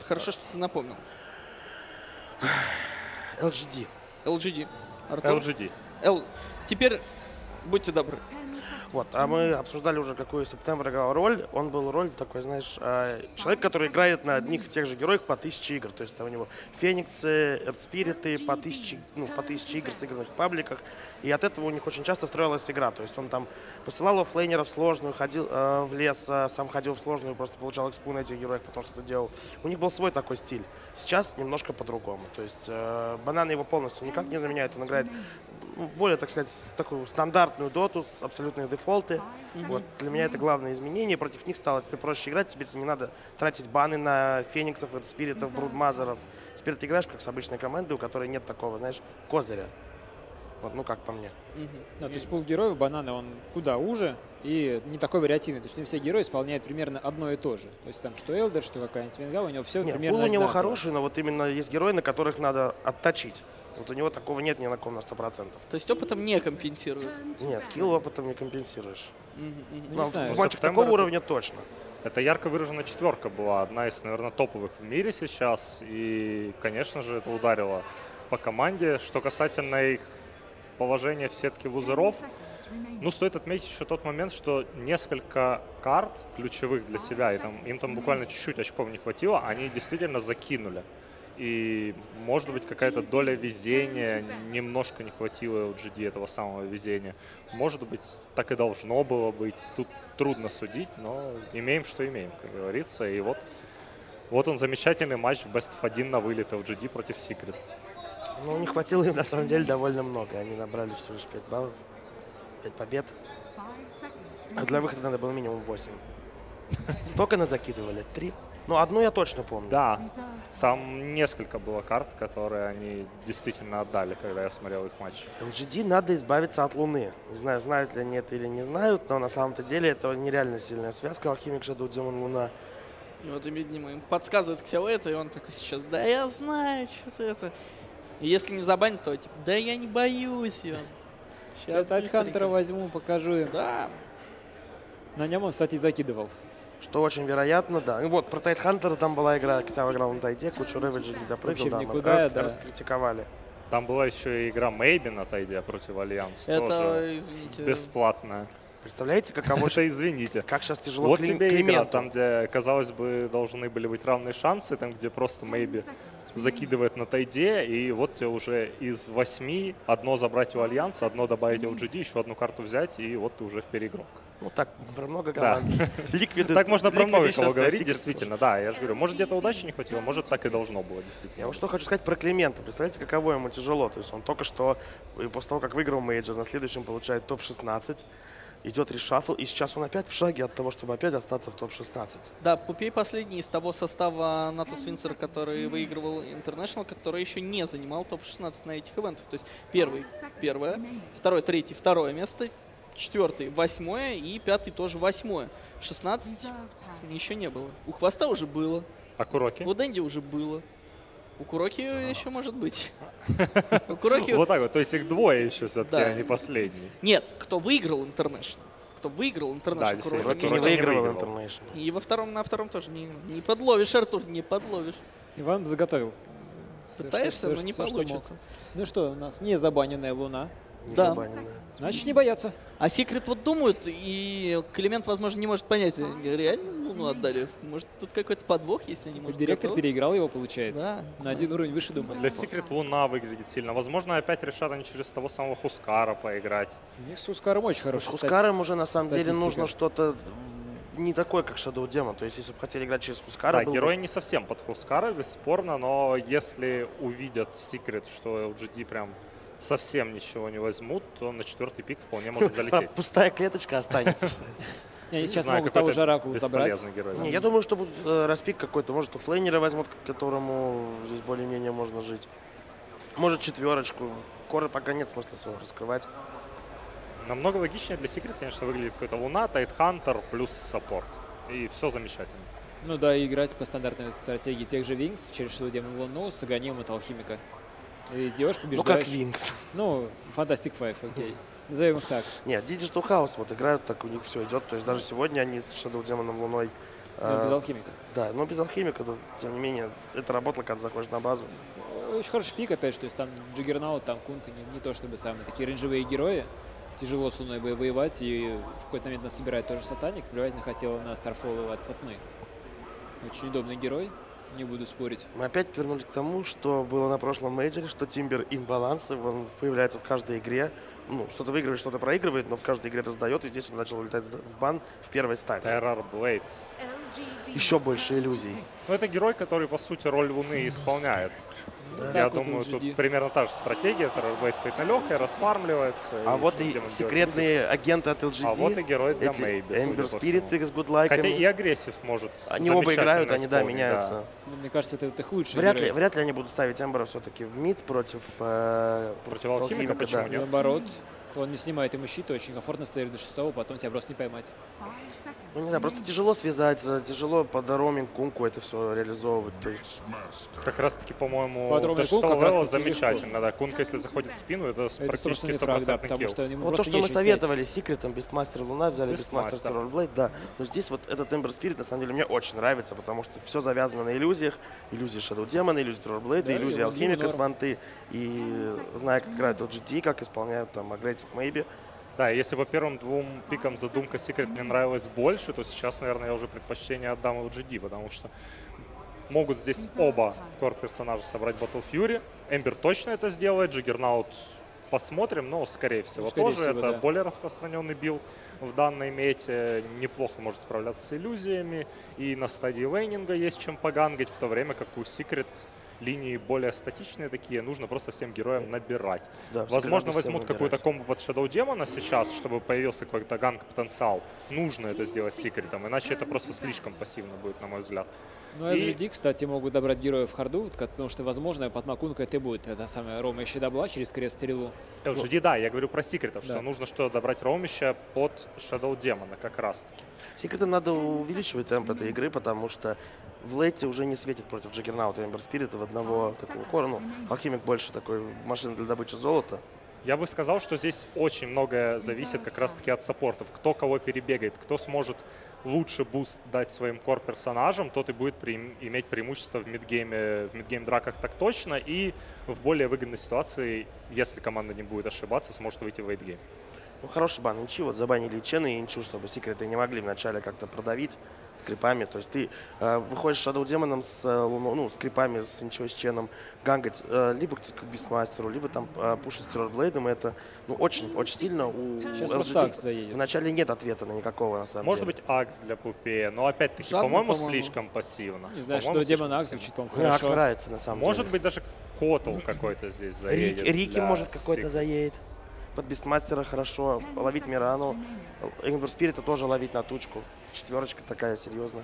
Хорошо, что ты напомнил. LGD. LGD. Артур? LGD. Теперь будьте добры. Вот, а мы обсуждали уже, какую Септембр играл роль. Он был роль такой, знаешь, человек, который играет на одних и тех же героях по 1000 игр. То есть у него Фениксы, Эрдспириты по 1000 игр с игрных пабликах. И от этого у них очень часто строилась игра. То есть он там посылал оффлейнеров в сложную, ходил в лес, сам ходил в сложную, просто получал экспу на этих героях, потому что это делал. У них был свой такой стиль. Сейчас немножко по-другому. То есть Банана его полностью никак не заменяет. Он играет более, так сказать, такую стандартную доту с абсолютные дефолты. Вот. Для меня это главное изменение. Против них стало теперь проще играть. Теперь не надо тратить баны на фениксов, спиритов, брудмазеров. Теперь ты играешь как с обычной командой, у которой нет такого, знаешь, козыря. Вот, ну как по мне. Да, то есть пул героев Банана, он куда уже и не такой вариативный. То есть не все герои исполняют примерно одно и то же. То есть там что Элдер, что какая-нибудь Венгал, у него все примерно пул у него одинаково. хороший, но вот именно есть герои, на которых надо отточить. Вот у него такого нет ни на ком на 100%. То есть опытом не компенсирует? Нет, скилл опытом не компенсируешь. Ну, не знаю. В матчах такого уровня точно. Это ярко выраженная четверка была, одна из, наверное, топовых в мире сейчас. И, конечно же, это ударило по команде. Что касательно их положения в сетке лузеров, ну, стоит отметить еще тот момент, что несколько карт ключевых для себя, и им там буквально чуть-чуть очков не хватило, они действительно закинули. И, может быть, какая-то доля везения, немножко не хватило LGD этого самого везения. Может быть, так и должно было быть. Тут трудно судить, но имеем, что имеем, как говорится. И вот он, замечательный матч в Best of 1 на вылет LGD против Secret. Ну, не хватило им, на самом деле, довольно много. Они набрали всего лишь 5 баллов, 5 побед. А для выхода надо было минимум 8. Столько закидывали? 3? Ну, одну я точно помню. Да, там несколько было карт, которые они действительно отдали, когда я смотрел их матч. LGD надо избавиться от Луны. Не знаю, знают ли они это или не знают, но на самом-то деле это нереально сильная связка. Алхимик, Shadow Demon, Луна. И вот, видимо, им подсказывает Ксяо это, и он такой сейчас, да я знаю, что это. И если не забанит, то типа, да я не боюсь. Сейчас Тайтхантера возьму, покажу им. Да. На нем он, кстати, закидывал. Что очень вероятно, да. И вот про Тайтхантера там была игра, Ксяо играл на Тайде, кучу Рэвиджа не допрыгал, да, никуда, да. раскритиковали. Там была еще и игра Maybe на Тайде против Альянс, это, тоже извините, бесплатная. Представляете, каково Это извините. как сейчас тяжело Вот тебе игра, Клименту. там, где, казалось бы, должны были быть равные шансы, там, где просто Maybe закидывает на Тайде, и вот тебе уже из 8 одно забрать у Альянса, одно добавить у LGD, еще одну карту взять, и вот ты уже в переигровках. Ну так, про много Да. команд. Ликвиды. Так можно про много Ликвиды кого сейчас говорить, Secret действительно, да, я же говорю, может где-то удачи не хватило, может так и должно было, действительно. Я вот что хочу сказать про Климента. Представляете, каково ему тяжело. То есть он только что, после того, как выиграл мейджор, на следующем получает топ-16, идет решафл, и сейчас он опять в шаге от того, чтобы опять остаться в топ-16. Да, Пупей последний из того состава Натус Винсер, который выигрывал International, который еще не занимал топ-16 на этих ивентах. То есть первое, второе, третье, второе место, четвертый, 8 и пятый тоже 8. 16 еще не было. У Хвоста уже было. А Куроки? У Дэнди уже было. У Куроки еще может быть. У Куроки... Вот так вот, то есть их двое еще все-таки, Да. а не последний. Нет, кто выиграл International. Кто выиграл International, действительно. Куроки. Рокки не Рокки не выигрывал выигрывал. International. И на втором тоже не подловишь, Артур, не подловишь. Иван заготовил. Пытаешься, но не Всё, что получится. мог. Ну что, у нас не забаненная Луна. Не Да. забаненная. Значит, не боятся. А Секрет вот думают, и Климент, возможно, не может понять, реально Луну отдали? Может, тут какой-то подвох, если они, может, Директор готовы? переиграл его, получается. Да. На один уровень выше, думаю. Для Secret Луна выглядит сильно. Возможно, опять решат они через того самого Хускара поиграть. У них с Ускаром очень С хороший. Хускаром уже на самом деле статистика. нужно что-то не такое, как Shadow Demon. То есть, если бы хотели играть через Хускара, Да, был бы- герой не совсем под Хускара, бесспорно, но если увидят Secret, что LGD прям совсем ничего не возьмут, то на 4-й пик вполне может залететь. пустая клеточка останется. что ли. Не, они Не сейчас знаю, могут того какой-то же Оракула забрать. бесполезный герой. Не, я думаю, что будет распик какой-то. Может, у Флейнера возьмут, к которому здесь более-менее можно жить. Может, четверочку. Коры пока нет смысла своего раскрывать. Намного логичнее для Secret, конечно, выглядит какой-то Луна, Тайтхантер плюс саппорт. И все замечательно. Ну да, и играть по стандартной стратегии тех же Винкс через Shadow Demon Луну с Аганимом от Алхимика. И идешь, Ну, побеждаешь. как Винкс. Ну, Fantastic Five, окей. Назовем их так. Нет, Digital House вот играют, так у них все идет. То есть даже сегодня они с Shadow Demon Луной Ну, без алхимика. Да, но без алхимика, но, тем не менее, это работало, когда заходишь на базу. Очень хороший пик, опять же, то есть там Джаггернаут, там Кунка, не то чтобы самые такие рейнджевые герои. Тяжело с Луной воевать, и в какой-то момент нас собирает тоже Сатаник, плевать хотела на Старфолл от Луны. Очень удобный герой, не буду спорить. Мы опять вернулись к тому, что было на прошлом мейджоре, что Тимбер имбаланс, он появляется в каждой игре. Ну, что-то выигрывает, что-то проигрывает, но в каждой игре раздает, и здесь он начал вылетать в бан в первой стадии. Terror Blade. Еще больше иллюзий. Ну, это герой, который, по сути, роль Луны исполняет. Я Так вот думаю, LGD. тут примерно та же стратегия. Terror Blade стоит на легкой, расфармливается. А вот что и демон делает? секретные агенты от LGD. А вот и герой для эти Maybe, судя Эмбер по Спирит всему. с гудлайками. Хотя и агрессив может Они оба играют, замечательно они, да, исполнить, меняются. Ну, мне кажется, это их лучший Вряд герой. ли, вряд ли они будут ставить Эмбера все-таки в мид против алхимика, почему да. нет? Наоборот, он не снимает ему щит, очень комфортно стоишь до 6-го, потом тебя просто не поймать. Ну, не знаю, просто тяжело связать, тяжело под роуминг Кунку это все реализовывать. То есть, Как раз таки, по-моему, Под Ромой до Кун 6 как раз левела таки замечательно. Да, Кунка, если заходит в спину, это Это практически 100% фраг, да, 100% потому килл. что ему вот то, просто что мы нечего советовали секретом, Бестмастер Луна, взяли Бестмастер Бестмастер. Террорблейд, да. Но здесь вот этот Эмбер Спирит, на самом деле, мне очень нравится, потому что все завязано на иллюзиях. Иллюзии Shadow Demon, иллюзии Террорблейда, Да, иллюзии его Алхимика с норм. манты. И зная, как играет LGD, как исполняют там Aggressive Maybe. Да, если по первым двум пикам задумка Секрет мне нравилась больше, то сейчас, наверное, я уже предпочтение отдам LGD, потому что могут здесь оба кор-персонажа собрать Battle Fury. Эмбер точно это сделает, Джаггернаут посмотрим, но скорее всего скорее тоже. всего, Это да. более распространенный билд в данной мете. Неплохо может справляться с иллюзиями. И на стадии лейнинга есть чем погангать, в то время как у Секрет линии более статичные такие, нужно просто всем героям набирать. Да, Возможно, всем возьмут набирать. какую-то комбо под Shadow Демона сейчас, чтобы появился какой-то ганг-потенциал. Нужно это сделать секретом, иначе это просто слишком пассивно будет, на мой взгляд. Ну, а И- LGD, кстати, могут добрать героев в харду, потому что, возможно, под Макункой это будет эта самая Рома еще добла через крест-стрелу. LGD, да, я говорю про секретов, что Да. нужно что добрать роумища под Shadow Демона как раз-таки. Секретом надо увеличивать темп этой игры, потому что в лейте уже не светит против Джаггернаута и Эмбер Спирита в одного такого кора. Ну, Алхимик больше такой машина для добычи золота. Я бы сказал, что здесь очень многое зависит как раз-таки от саппортов. Кто кого перебегает, кто сможет лучше буст дать своим кор-персонажам, тот и будет иметь преимущество в мидгейм-драках так точно, и в более выгодной ситуации, если команда не будет ошибаться, сможет выйти в лейтгейм. Ну, хороший бан Инчи, вот забанили Чена и Инчу, чтобы секреты не могли вначале как-то продавить с крипами. То есть ты выходишь Shadow Демоном с Луной, ну, с крипами, с Инчой, с Ченом, гангать либо к Бестмастеру, либо там пушить с Террорблейдом. Это, ну, очень очень сильно. У Сейчас LGD просто Акс заедет. вначале нет ответа на никакого, на самом Может деле. быть, Акс для Пупея, но опять-таки, Жанна, по-моему, по-моему. слишком пассивно. Не знаю, По-моему, что Демон слишком Акс пассивно. звучит, по-моему, Мне Акс хорошо. нравится, на самом Может деле. быть, даже Котл какой-то здесь заедет. Рики для может какой-то Secret. заедет. Под Бестмастера хорошо. Ловить Мирану. Эмбер Спирита тоже ловить на тучку. Четверочка такая серьезная.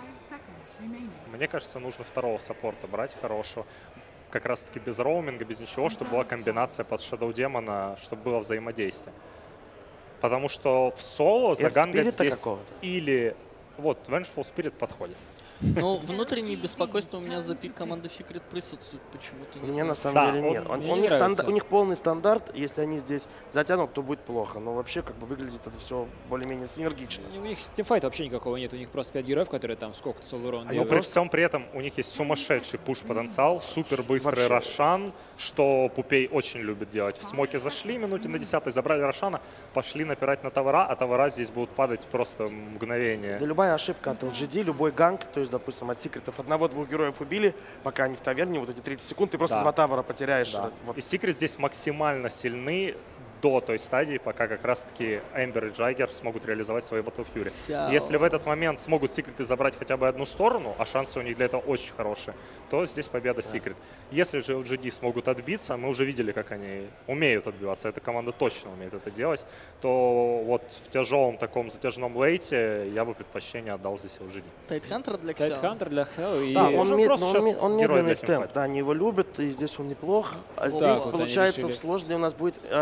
Мне кажется, нужно второго саппорта брать хорошего. Как раз таки без роуминга, без ничего, чтобы была комбинация под Shadow Демона, чтобы было взаимодействие. Потому что в соло загангать Спирита здесь какого-то. или... Вот, Vengeful Spirit подходит. Но внутреннее беспокойство у меня за пик команды Secret присутствует почему-то. не Мне знаю. на самом Да, деле он- нет. мне У не них нравится. у них полный стандарт. Если они здесь затянут, то будет плохо. Но вообще как бы выглядит это все более-менее синергично. У них тимфайта вообще никакого нет, у них просто 5 героев, которые там сколько-то соло-урон Но делают. при всем при этом у них есть сумасшедший пуш-потенциал, супер быстрый Вообще. Рошан, что Пупей очень любит делать. В смоке зашли, минуте на 10-й, забрали Рошана, пошли напирать на товара, а товара здесь будут падать просто мгновение. Да любая ошибка от LGD, любой ганг, то есть, допустим, от секретов одного-двух героев убили, пока они в таверне, вот эти 30 секунд, ты просто Да. два тавара потеряешь. Да. Вот. И Секрет здесь максимально сильны до той стадии, пока как раз-таки Эмбер и Джаггер смогут реализовать свои Battle Fury. Сяо. Если в этот момент смогут Секреты забрать хотя бы одну сторону, а шансы у них для этого очень хорошие, то здесь победа Секрет. Если же LGD смогут отбиться, мы уже видели, как они умеют отбиваться, эта команда точно умеет это делать, то вот в тяжелом таком затяжном лейте я бы предпочтение отдал здесь LGD. Тайтхантер для Ксяо. Тайтхантер для Хелл и... Да, он он, же просто он сейчас он герой медленный для в темп, тимфайта. да, они его любят, и здесь он неплох. А Вот здесь, так вот они получается, решили. в сложной у нас будет Джаггернаут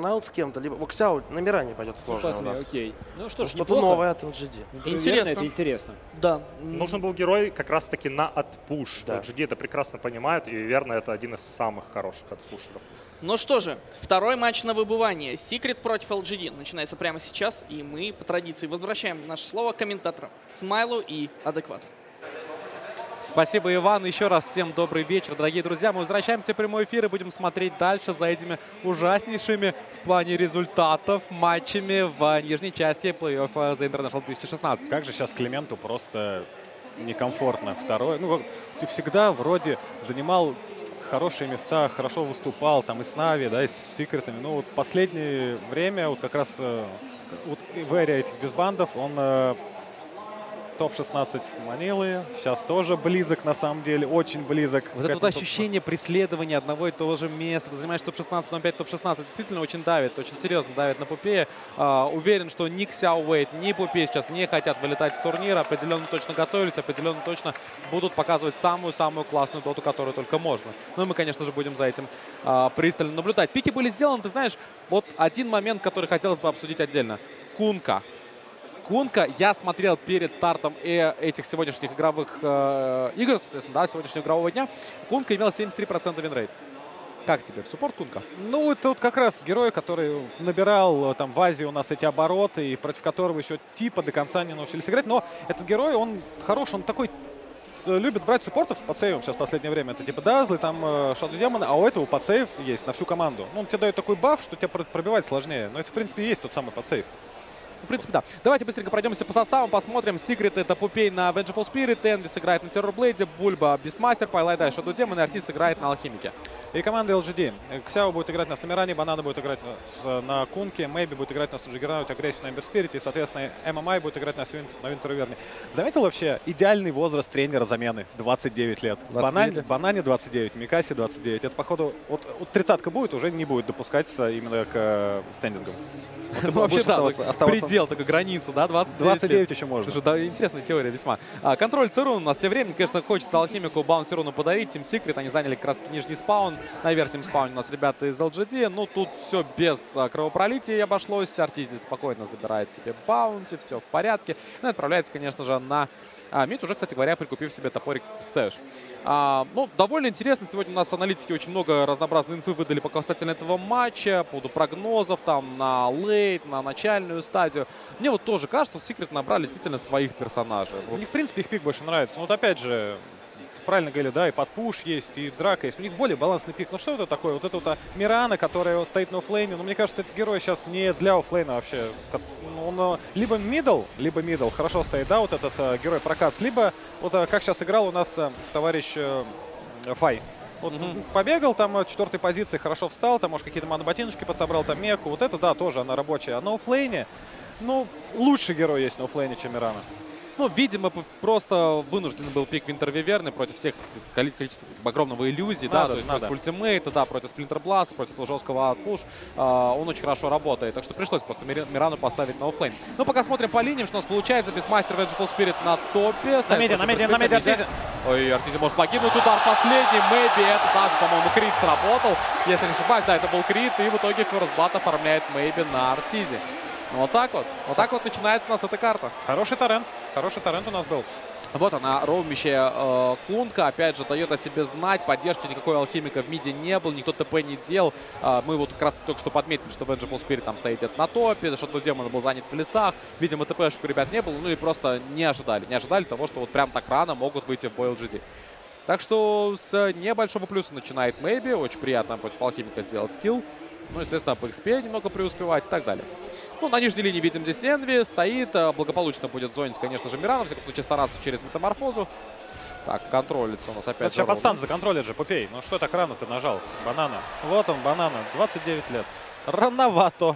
Burnout с кем-то, либо Воксяо на Миране пойдет Ну, сложно у Патмей, нас. окей. Ну что ж, Что-то неплохо. новое от LGD. Интересно. Это интересно. Да. Нужен был герой как раз-таки на отпуш. Да. LGD это прекрасно понимают, и, верно, это один из самых хороших отпушеров. Ну что же, второй матч на выбывание. Secret против LGD начинается прямо сейчас, и мы по традиции возвращаем наше слово комментаторам Смайлу и Адеквату. Спасибо, Иван. Еще раз всем добрый вечер, дорогие друзья. Мы возвращаемся в прямой эфир и будем смотреть дальше за этими ужаснейшими в плане результатов матчами в нижней части плей-офф The International 2016. Как же сейчас Клименту просто некомфортно. Второй, ну, ты всегда вроде занимал хорошие места, хорошо выступал, там и с Нави, да, и с Секретами. Ну, вот последнее время, вот как раз вот в эре этих дисбандов, он топ-16 Манилы. Сейчас тоже близок, на самом деле, очень близок. Вот это вот ощущение преследования одного и того же места. Ты занимаешь топ-16, потом опять топ-16. Действительно очень давит, очень серьезно давит на Пупея. Уверен, что ни Ксяо Уэйт, ни Пупей сейчас не хотят вылетать с турнира. Определенно точно готовились, определенно точно будут показывать самую-самую классную доту, которую только можно. Ну и мы, конечно же, будем за этим пристально наблюдать. Пики были сделаны, ты знаешь, вот один момент, который хотелось бы обсудить отдельно. Кунка. Кунка, я смотрел перед стартом этих сегодняшних игровых игр, соответственно, да, сегодняшнего игрового дня. Кунка имел 73% винрейт. Как тебе? Суппорт Кунка? Ну, это вот как раз герой, который набирал там в Азии у нас эти обороты, и против которого еще типа до конца не научились играть. Но этот герой, он хорош, он такой любит брать суппортов с подсейвом сейчас в последнее время. Это типа Дазлы, там Shadow Demon, а у этого подсейв есть на всю команду. Ну, он тебе дает такой баф, что тебе пробивать сложнее. Но это, в принципе, и есть тот самый подсейв. В принципе, да. Давайте быстренько пройдемся по составам, посмотрим. Секрет — это Пупей на Vengeful Spirit, Энвис играет на Террорблейде, Бульба Бистмастер, Пайлайда, Shadow Demon и Артис играет на Алхимике. И команда LGD. Ксяо будет играть у нас на Миране, Банана будет играть на Кунке, Мэйби будет играть у нас на Джиггернауте, Агрессив на Эмбер Спирит, и, соответственно, ММА будет играть на Винтер Верне. Заметил вообще идеальный возраст тренера замены? 29 лет. 29 лет. Банане 29, Микаси 29. Это, походу, вот 30-ка будет, уже не будет допускаться именно к стендингам. Ну, вообще, да, предел, такая граница, да, 29 еще можно. Слушай, да, интересная теория весьма. Контроль Церун у нас тем временем, конечно, хочется Алхимику Баунти Руну подарить. Team Secret, они заняли как раз таки нижний спаун. На верхнем спауне у нас ребята из LGD. Ну, тут все без кровопролития обошлось. Артизи спокойно забирает себе Баунти, все в порядке. Ну, и отправляется, конечно же, на мид, уже, кстати говоря, прикупив себе топорик стэш. Ну, довольно интересно. Сегодня у нас аналитики очень много разнообразной инфы выдали по касательно этого матча, по поводу прогнозов там на лейт, на начальную стадию. Мне вот тоже кажется, что Secret набрали действительно своих персонажей. Мне, в принципе, их пик больше нравится. Но вот опять же, правильно говорили, да, и подпуш есть, и драка есть. У них более балансный пик. Ну что это такое? Вот это вот Мирана, которая стоит на оффлейне. Ну, мне кажется, этот герой сейчас не для оффлейна вообще. Он либо мидл, хорошо стоит, да, вот этот герой проказ, либо вот как сейчас играл у нас товарищ Фай. Вот побегал там 4-й позиции, хорошо встал, там, может, какие-то моноботиночки подсобрал, там меку. Вот это, да, тоже она рабочая. А на оффлейне, ну, лучший герой есть на оффлейне, чем Мирана. Ну, видимо, просто вынужден был пик Винтер Виверны против всех количества огромного иллюзий, да, то есть против ультимейта, да, против Сплинтер Бласт, против этого жесткого отпуш. Он очень хорошо работает, так что пришлось просто Мирану поставить на оффлейн. Ну, пока смотрим по линиям, что у нас получается. Бисмастер, Vengeful Spirit на топе. На меди Артизи. Ой, Артизи может погибнуть. Удар последний. Мэйби. Это даже, по-моему, крит сработал. Если не ошибаюсь, да, это был крит. И в итоге Ферстбат оформляет Мэйби на Артизи. Ну, вот так вот начинается у нас эта карта. Хороший торрент у нас был. Вот она, роумящая Кунка, опять же, дает о себе знать. Поддержки никакой Алхимика в миде не было, никто ТП не делал. Мы вот как раз только что подметили, что Vengeful Spirit там стоит на топе, Shadow Demon был занят в лесах. Видимо, ТПшек у ребят не было, ну и просто не ожидали того, что вот прям так рано могут выйти в бой LGD. Так что с небольшого плюса начинает Мэйби. Очень приятно против Алхимика сделать скилл. Ну, естественно, по XP немного преуспевать и так далее. Ну, на нижней линии видим здесь Энви. Стоит. Благополучно будет зонить, конечно же, Мирана. В всяком случае, стараться через метаморфозу. Так, контролится у нас опять. Сейчас подстан законтролит же, Пупей. Ну, что так рано ты нажал? Банана. Вот он, Банана. 29 лет. Рановато.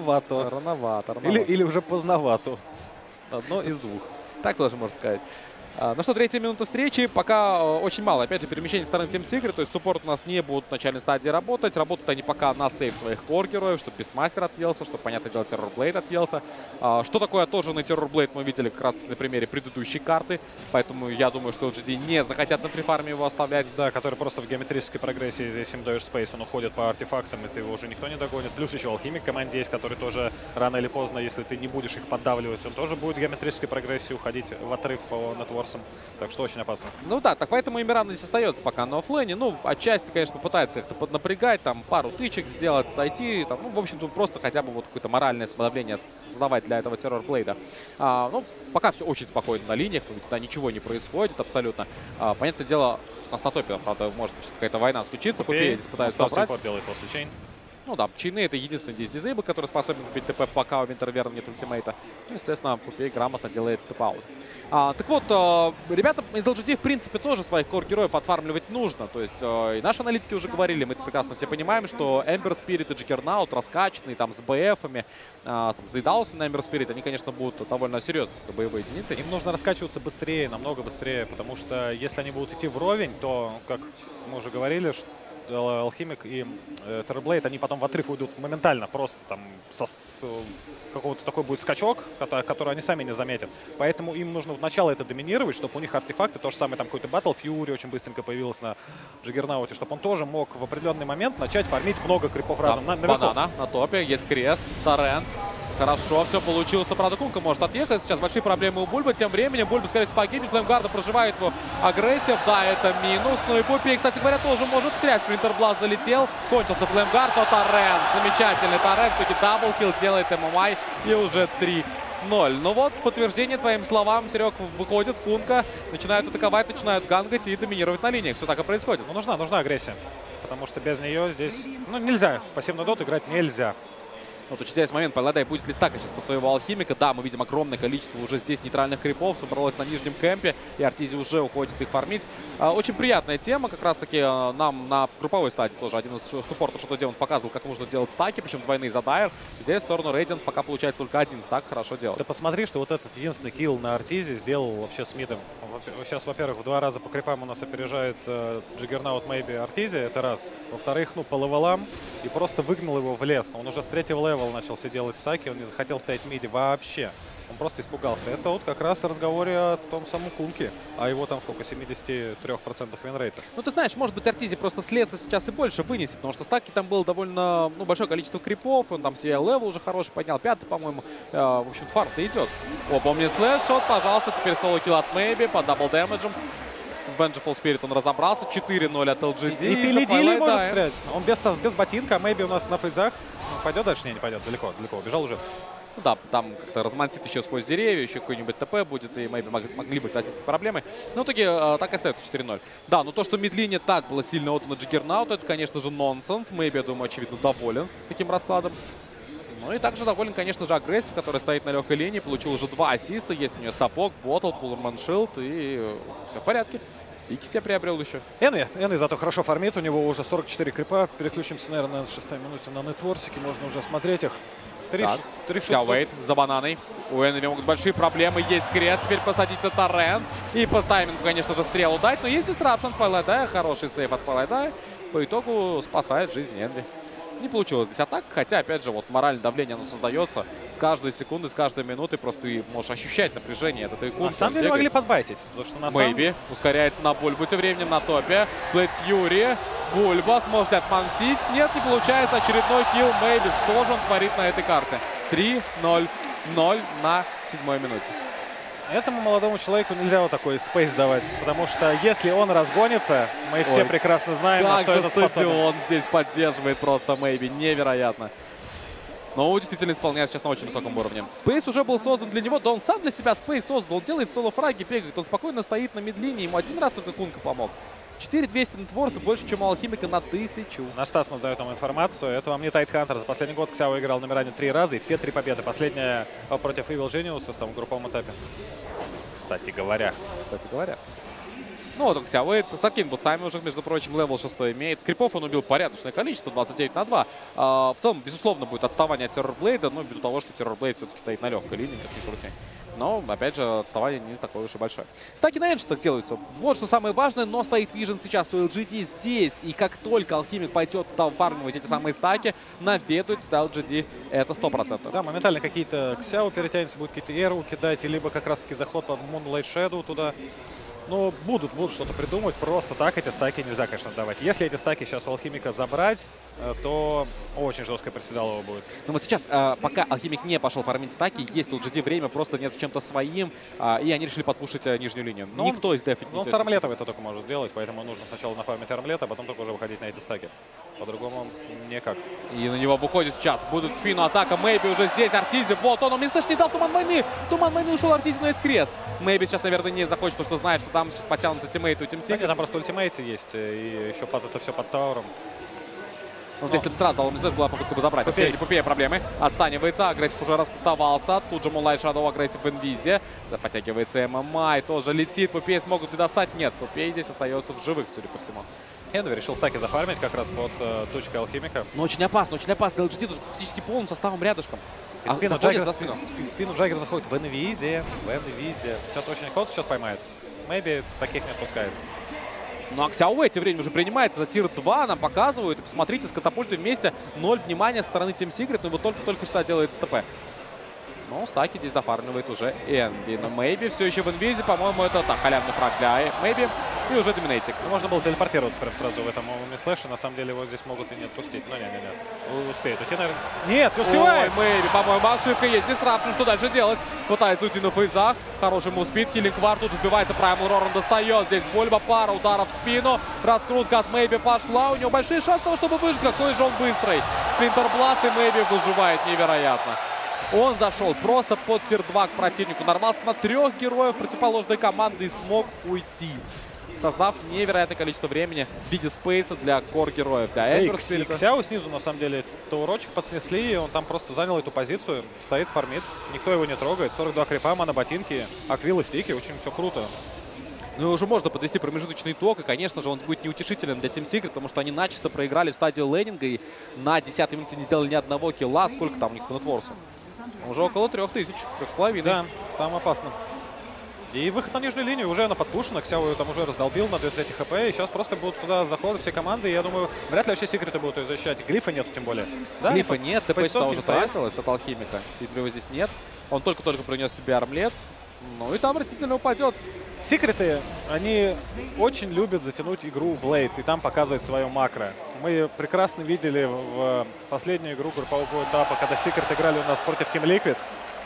Рановато. Или уже поздновато. Одно из двух. Так тоже можно сказать. Ну что, 3-я минута встречи. Пока очень мало, опять же, перемещений стороны Team Secret. То есть суппорт у нас не будут в начальной стадии работать. Работают они пока на сейв своих кор-героев, чтобы Beastmaster отъелся, чтобы, понятное дело, Terrorblade отъелся. Что такое отложенный Terrorblade, мы видели как раз-таки на примере предыдущей карты. Поэтому я думаю, что LGD не захотят на фрифарме его оставлять. Да, который просто в геометрической прогрессии, если им даешь спейс, он уходит по артефактам, и его уже никто не догонит. Плюс еще Алхимик в команде есть, который тоже рано или поздно, если ты не будешь их поддавливать, он тоже будет в геометрической прогрессии уходить в отрыв по нетворсам. Так что очень опасно. Ну да, так поэтому и Миран здесь остается пока на оффлейне. Ну, отчасти, конечно, пытается их поднапрягать, там пару тычек сделать, отойти. Там, ну, в общем-то, просто хотя бы вот какое-то моральное давление создавать для этого Террорблейда. Ну, пока все очень спокойно на линиях, да, ничего не происходит абсолютно. Понятное дело, у нас на топе, правда, может быть какая-то война случится. Попей здесь пытаются собрать. Делает после чейн. Ну да, чейны — это единственный здесь дизейбл, который способен сбить ТП, пока у Винтерверна нет ультимейта. Ну, естественно, Пупей грамотно делает тэп-аут. Так вот, ребята из LGD, в принципе, тоже своих кор-героев отфармливать нужно. То есть и наши аналитики уже говорили, мы это прекрасно все понимаем, что Ember Spirit и Juggernaut раскачанные, там, с БФами, с Дейдаусом на Ember Spirit, они, конечно, будут довольно серьезные боевые единицы. Им нужно раскачиваться быстрее, намного быстрее, потому что если они будут идти вровень, то, как мы уже говорили, что Алхимик и Terrorblade, они потом в отрыв уйдут моментально, просто там какого-то такой будет скачок, который они сами не заметят. Поэтому им нужно сначала это доминировать, чтобы у них артефакты, то же самое, там какой-то Battle Fury очень быстренько появился на Джиггернауте, чтобы он тоже мог в определенный момент начать фармить много крипов разом. Банана на топе, есть крест, Торрент. Хорошо, все получилось, но, правда, Кунка может отъехать. Сейчас большие проблемы у Бульбы. Тем временем Бульба, скорее всего, погибнет. Флеймгарда проживает его агрессия. Да, это минус. Ну и Пупей, кстати говоря, тоже может стрелять. Спринтерблад залетел. Кончился Флеймгард, но Торрент. Замечательный Торрент. Таки даблкил делает ММА. И уже 3-0. Ну вот, подтверждение твоим словам, Серег, выходит, Кунка. Начинают атаковать, начинают гангать и доминировать на линиях. Все так и происходит. Но нужна агрессия. Потому что без нее здесь, ну, нельзя. В пассивный дот играть нельзя. Вот очень интересный момент. Паладай будет ли стакать сейчас под своего Алхимика. Да, мы видим огромное количество уже здесь нейтральных крипов. Собралось на нижнем кемпе. И Артизи уже уходит их фармить. Очень приятная тема. Как раз таки нам на групповой стадии тоже один из суппортов что-то делал, показывал, как нужно делать стаки. Причем двойные за Дайр. Здесь в сторону Radiant пока получается только один стак. Хорошо делать. Ты посмотри, что вот этот единственный килл на Артизе сделал вообще с мидом. Сейчас, во-первых, в 2 раза по крипам у нас опережает Juggernaut Maybe Артизи. Это раз. Во-вторых, ну, по левелам. И просто выгнал его в лес. Он уже с 3-го левела начался делать стаки. Он не захотел стоять в миде вообще. Он просто испугался. Это вот как раз в разговоре о том самом Кунке. А его там сколько? 73% винрейта. Ну, ты знаешь, может быть, Артизи просто с леса сейчас и больше вынесет. Потому что стаки там было довольно большое количество крипов. Он там себе левел уже хороший поднял. 5-й, по-моему. В общем, фарм-то идет. О, помни слэш-шот, пожалуйста. Теперь соло-килл от Мэйби по дабл дэмэджем. С Vengeful Spirit он разобрался. 4-0 от LGD. И Пилидили может стрелять. Он без ботинка. Мэйби у нас на фейзах. Ну, пойдет дальше? Не пойдет. Далеко убежал уже. Ну да, там как-то размансит еще сквозь деревья, еще какой-нибудь ТП будет, и Мэйби могли быть возникнуть проблемы. Но в итоге так и остается 4-0. Да, но то, что мидлине так было сильно отдано Джиггернауту, это, конечно же, нонсенс. Мэйби, я думаю, очевидно, доволен таким раскладом. Ну и также доволен, конечно же, Агрессив, который стоит на легкой линии, получил уже 2 ассиста. Есть у нее сапог, ботл, пулерман шилд, и все в порядке. Стики себе приобрел еще. Энни зато хорошо фармит, у него уже 44 крипа. Переключимся, наверное, на 6-й минуте на нетворсики, можно уже смотреть их. Вся Вейт за бананой. У Эннами могут большие проблемы. Есть крест. Теперь посадить на Торрент. И по таймингу, конечно же, стрелу дать. Но есть дисрапшн от Пайлайдая. Хороший сейф от Пайлайдая. По итогу спасает жизнь Энви. Не получилось здесь атака. Хотя, опять же, вот моральное давление, оно создается с каждой секунды, с каждой минуты. Просто ты можешь ощущать напряжение. Это на самом деле могли подбайтить. Мэйби ускоряется на Бульбу тем временем на топе. Блейд Фьюри. Бульба сможет ли отмансить? Нет, не получается. Очередной килл Мэйби. Что же он творит на этой карте? 3-0-0 на 7-й минуте. Этому молодому человеку нельзя вот такой спейс давать, потому что если он разгонится, мы все прекрасно знаем, на что это способен. Он здесь поддерживает просто Мэйби. Невероятно. Но действительно исполняет сейчас на очень высоком уровне. Спейс уже был создан для него, да он сам для себя спейс создал. Он делает соло-фраги, бегает, он спокойно стоит на мидлине. Ему один раз только Кунка помог. 4200 нетворса, больше, чем у Алхимика на 1000. Наш Стасман дает нам информацию. Это вам не Тайтхантер. За последний год Ксяо играл на Миране 3 раза, и все 3 победы. Последняя против Evil Genius в групповом этапе. Кстати говоря. Ну вот он Ксяуэйт. Сакин вот сами уже, между прочим, левел 6 имеет. Крипов он убил порядочное количество, 29-2. В целом, безусловно, будет отставание от Террорблейда, но ввиду того, что Террорблейд все-таки стоит на легкой линии, как ни крути. Но, опять же, отставание не такое уж и большое. Стаки на Энш так делаются. Вот что самое важное, но стоит Vision сейчас у LGD здесь. И как только Алхимик пойдет там фармивать эти самые стаки, наведут LGD, это 100%. Да, моментально какие-то Ксяо перетянется, будет какие-то Эру кидать, либо как раз-таки заход под Moonlight Shadow туда. Но будут что-то придумывать. Просто так эти стаки нельзя, конечно, давать. Если эти стаки сейчас у Алхимика забрать, то очень жесткое приседалово будет. Но вот сейчас, пока Алхимик не пошел фармить стаки, есть у LGD время просто нет с чем-то своим, и они решили подпушить нижнюю линию. Но Никто из дефит не он с армлетов это только может сделать, поэтому нужно сначала нафармить армлет, а потом только уже выходить на эти стаки. По-другому никак. И на него выходит сейчас. Будет в спину атака. Мэйби уже здесь. Артизи. Вот он. Мистеш не дал Туман войны. Туман войны ушел. Артизи, но есть крест. Мэйби сейчас, наверное, не захочет, потому что знает, что там сейчас потянутся тиммейты у Тим Сигрет. Там просто ультимейты есть, и еще под это все под тауром. Вот если бы сразу дал Мистеш, была попытка бы забрать. Пупея проблемы. Отстанивается. Агрессив уже раскастовался. Тут же Moonlight Shadow агрессив в инвизе. Подтягивается ММА. Тоже летит. Пупея смогут ли достать? Нет. Пупея здесь остается в живых, судя по всему. Энви решил стаки зафармить как раз под точкой Алхимика. Но очень опасно, очень опасно. LGD тут практически полным составом рядышком. И спину заходит Джаггер, за спину. спину Джаггер заходит в инвиде. Сейчас очень ход сейчас поймает. Мэйби таких не отпускает. Ну а Ксяуэ тем временем уже принимается за тир 2, нам показывают. И посмотрите, с катапультой вместе 0 внимания со стороны Team Secret, но его только сюда делает СТП. Но стаки здесь дофармливает уже Энви. Но Мэйби все еще в инвизе, по-моему, это так, халявный фраг для Мэйби. И уже доминейтик. Можно было телепортироваться прям сразу в этом слэше. На самом деле его здесь могут и не отпустить. Но не. Успеет уйти, наверное. Нет, не успевает. Ой, Мэйби, по-моему, ошибка есть. Дисрапшн, что дальше делать? Пытается уйти на фейзах. Хороший муспид. Хиллинг Вар тут же сбивается. Праймал Роран достает. Здесь Вольва, пара ударов в спину. Раскрутка от Мэйби пошла. У него большие шансы того, чтобы выжить. Какой же он быстрый. Сплинтер Бласт, и Мэйби выживает невероятно. Он зашел просто под тир-2 к противнику. Нарвался на 3 героев противоположной команды и смог уйти, создав невероятное количество времени в виде спейса для кор-героев. Для и Ксяо снизу, на самом деле, таурочек подснесли, и он там просто занял эту позицию, стоит, фармит. Никто его не трогает. 42 крипа, моноботинки, аквилы, стики. Очень все круто. Ну и уже можно подвести промежуточный итог, и, конечно же, он будет неутешителен для Team Secret, потому что они начисто проиграли в стадию лейнинга и на 10-й минуте не сделали ни одного килла. Сколько там у них по нетворсу? Уже около 3000, 3,5. Да, там опасно. И выход на нижнюю линию уже она подпушена. Ксяо там уже раздолбил на 2 трети хп. И сейчас просто будут сюда заходы все команды. И я думаю, вряд ли вообще секреты будут ее защищать. Глифа нету тем более. Да, Глифа нет, ТП уже стоит. тратилось от Алхимика. Теперь его здесь нет. Он только-только принес себе армлет. Ну и там растительно упадет. Секреты, они очень любят затянуть игру в лейт и там показывать свое макро. Мы прекрасно видели в последнюю игру группового этапа, когда Секрет играли у нас против Team Liquid.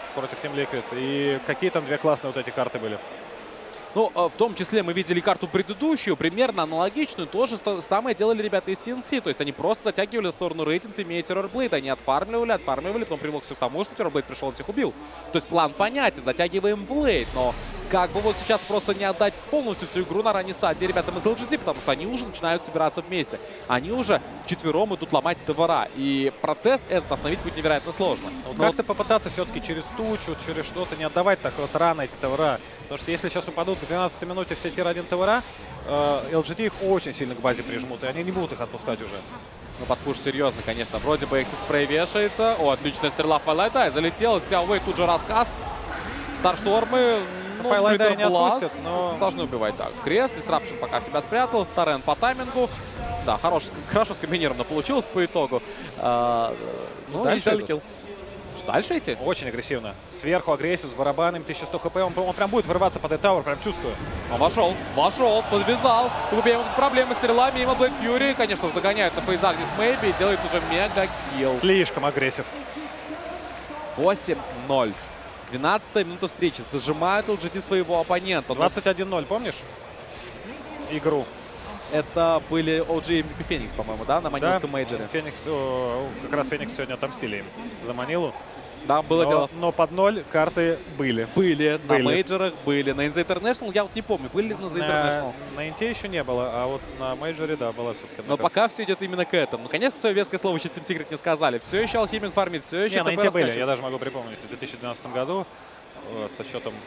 И какие там 2 классные вот эти карты были. Ну, в том числе мы видели карту предыдущую, примерно аналогичную. То же самое делали ребята из TNC. То есть они просто затягивали в сторону рейтинг, имея Террорблейд. Они отфармливали, потом привело все к тому, что Террорблейд пришел и всех убил. То есть план понятен, затягиваем в лейт. Но как бы вот сейчас просто не отдать полностью всю игру на ранней стадии ребятам из LGD, потому что они уже начинают собираться вместе. Они уже вчетвером идут ломать ТВРа. И процесс этот остановить будет невероятно сложно. Как-то попытаться все-таки через тучу, через что-то не отдавать так вот рано эти ТВРа. Потому что если сейчас упадут к 12 минуте все тир-1 ТВРа, LGD их очень сильно к базе прижмут, и они не будут их отпускать уже. Ну, подпуш серьезно, конечно. Вроде бы эксит спрей вешается. О, отличная стрела в Пайлайтай. Залетел. Ксяуэй тут же рассказ. Старштормы. Ну, Пайлайтай не отпустят, но... Должны убивать, так. Крест. Дисрапшн пока себя спрятал. Торрен по таймингу. Да, хорошо скомбинировано получилось по итогу. Ну, дальше залетел. Дальше идти? Очень агрессивно. Сверху агрессив, с барабанами, 1100 хп. Он прям будет вырываться под этот тауэр, прям чувствую. Он вошел, подвязал. Проблемы с стрелами, мимо Black Fury. Конечно же, догоняют на фейзах здесь Мэйби. Делает уже мега-килл. Слишком агрессив. 8-0. 12-я минута встречи. Зажимают LGD своего оппонента. 21-0, помнишь? Игру. Это были OG и MVP Феникс, по-моему, да, на манилском мейджоре? Феникс, как раз Феникс сегодня отомстили им за Манилу. Да, было дело. Но под 0 карты были. На мейджорах были. На NZ International я вот не помню, были ли на NZ International? На Инте еще не было, а вот на мейджоре, да, было все-таки. Но пока все идет именно к этому. Ну, конечно, свое веское слово еще Team Secret не сказали. Все еще Алхимик фармит, все еще на Инте были, я даже могу припомнить, в 2012 году со счетом,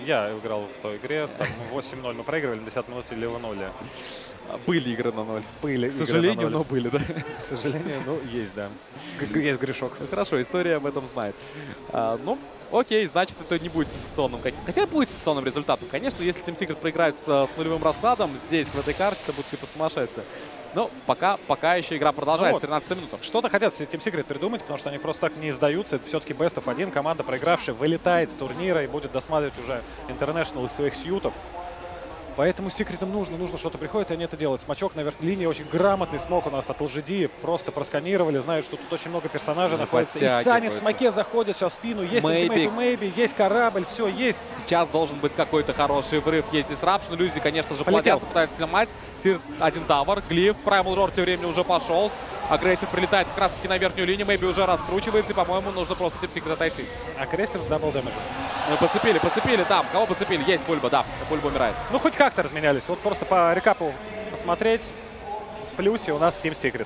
Я играл в той игре, там 8-0 мы проигрывали, на 10 минуте ливанули. Были игры на 0. Были К игры сожалению, на 0. но были, да. К сожалению, ну, есть, да. Есть грешок. Ну, хорошо, история об этом знает. Ну, окей, значит, это не будет сенсационным каким. Хотя будет сенсационным результатом. Конечно, если Team Secret проиграет с нулевым раскладом, здесь, в этой карте, это будет какое-то сумасшествие. Но пока еще игра продолжается, 13 минут. Что-то хотят Team Secret придумать, потому что они просто так не сдаются. Это все-таки Best of 1. Команда, проигравшая, вылетает с турнира и будет досматривать уже International из своих сьютов. Поэтому Секретам нужно что-то приходит, и они это делают. Смачок на верхней линии, очень грамотный смог у нас от LGD. Просто просканировали, знают, что тут очень много персонажей находится. И сами в смоке заходят сейчас в спину. Есть maybe, есть корабль, все есть. Сейчас должен быть какой-то хороший врыв. Есть Disruption, иллюзии, конечно же, плодятся, пытаются сломать. Тир 1 тавер, глиф, Primal Roar тем временем уже пошел. Агрессив прилетает как раз таки на верхнюю линию, Maybe уже раскручивается, и, по-моему, нужно просто Team Secret отойти. Агрессив с дабл дэмэджем. Ну, подцепили там. Кого подцепили? Есть Бульба, да. Бульба умирает. Ну, хоть как-то разменялись. Вот просто по рекапу посмотреть. В плюсе у нас Team Secret.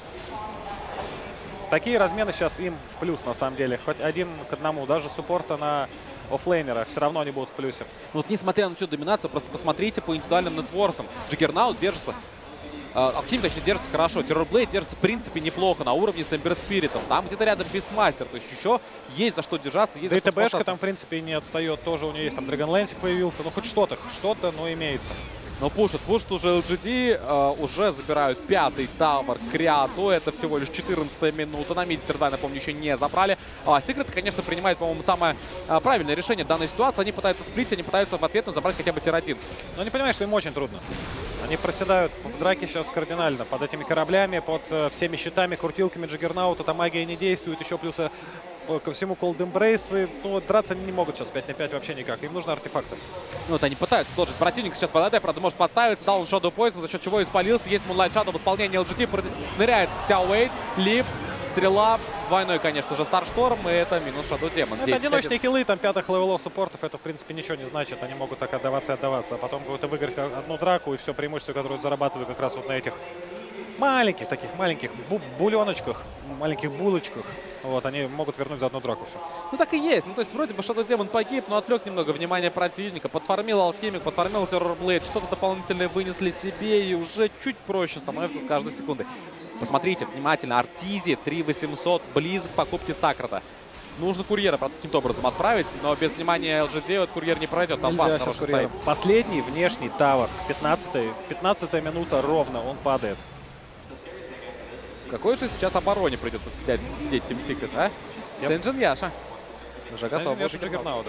Такие размены сейчас им в плюс, на самом деле. Хоть 1 к 1. Даже суппорта на оффлейнера. Все равно они будут в плюсе. Вот несмотря на всю доминацию, просто посмотрите по индивидуальным нетворсам. Джиггернаут держится. Алхимик, точнее, держится хорошо. Террорблейд держится, в принципе, неплохо на уровне с Эмбер Спиритом. Там где-то рядом Бисмастер. То есть еще есть за что держаться, есть за что ДТБшка спасаться. там, в принципе, не отстает. Тоже у нее есть там Драгонлэнсик появился. Ну, хоть что-то, но имеется. Но пушат уже LGD, уже забирают 5-й тавер Криату. Это всего лишь 14-я минута. На миде Сердай, напомню, еще не забрали. Секрет, конечно, принимает, по-моему, самое правильное решение в данной ситуации. Они пытаются сплитить, они пытаются в ответ забрать хотя бы тир-1. Но они понимают, что им очень трудно. Они проседают в драке сейчас кардинально. Под этими кораблями, под всеми щитами, крутилками Джиггернаута. Там магия не действует. Еще плюс ко всему Cold Embrace. Ну, вот драться они не могут сейчас 5 на 5 вообще никак. Им нужны артефакты. Ну, вот они пытаются доджить противника сейчас под этой, правда, может подставиться. Дал Shadow Poison, за счет чего испалился. Есть Moonlight Shadow в исполнении LGD. Ныряет Сяо Уэйд, Лип, стрела. Двойной, конечно же, Старшторм. И это минус Shadow Demon. Это одиночные киллы, там 5-х левелов суппортов. Это, в принципе, ничего не значит. Они могут так отдаваться и отдаваться. А потом будут выиграть одну драку и все преимущество, которое зарабатывают как раз вот на этих маленьких бульоночках, маленьких булочках. Вот, они могут вернуть за одну драку все. Ну, так и есть. Ну, то есть, вроде бы Shadow Demon погиб, но отвлек немного внимания противника. Подфармил Алхимик, подфармил Террорблейд. Что-то дополнительное вынесли себе, и уже чуть проще становится с каждой секундой. Посмотрите внимательно. Артизи 3800, близок к покупке Сакрата. Нужно курьера каким-то образом отправить, но без внимания LGD этот курьер не пройдет. Там нельзя сейчас курьером. Последний внешний тавер. 15-я минута ровно, он падает. В какой же сейчас обороне придется сидеть Team Secret, а? Сэнджин Яша. Уже готов. Джиггернаут, да.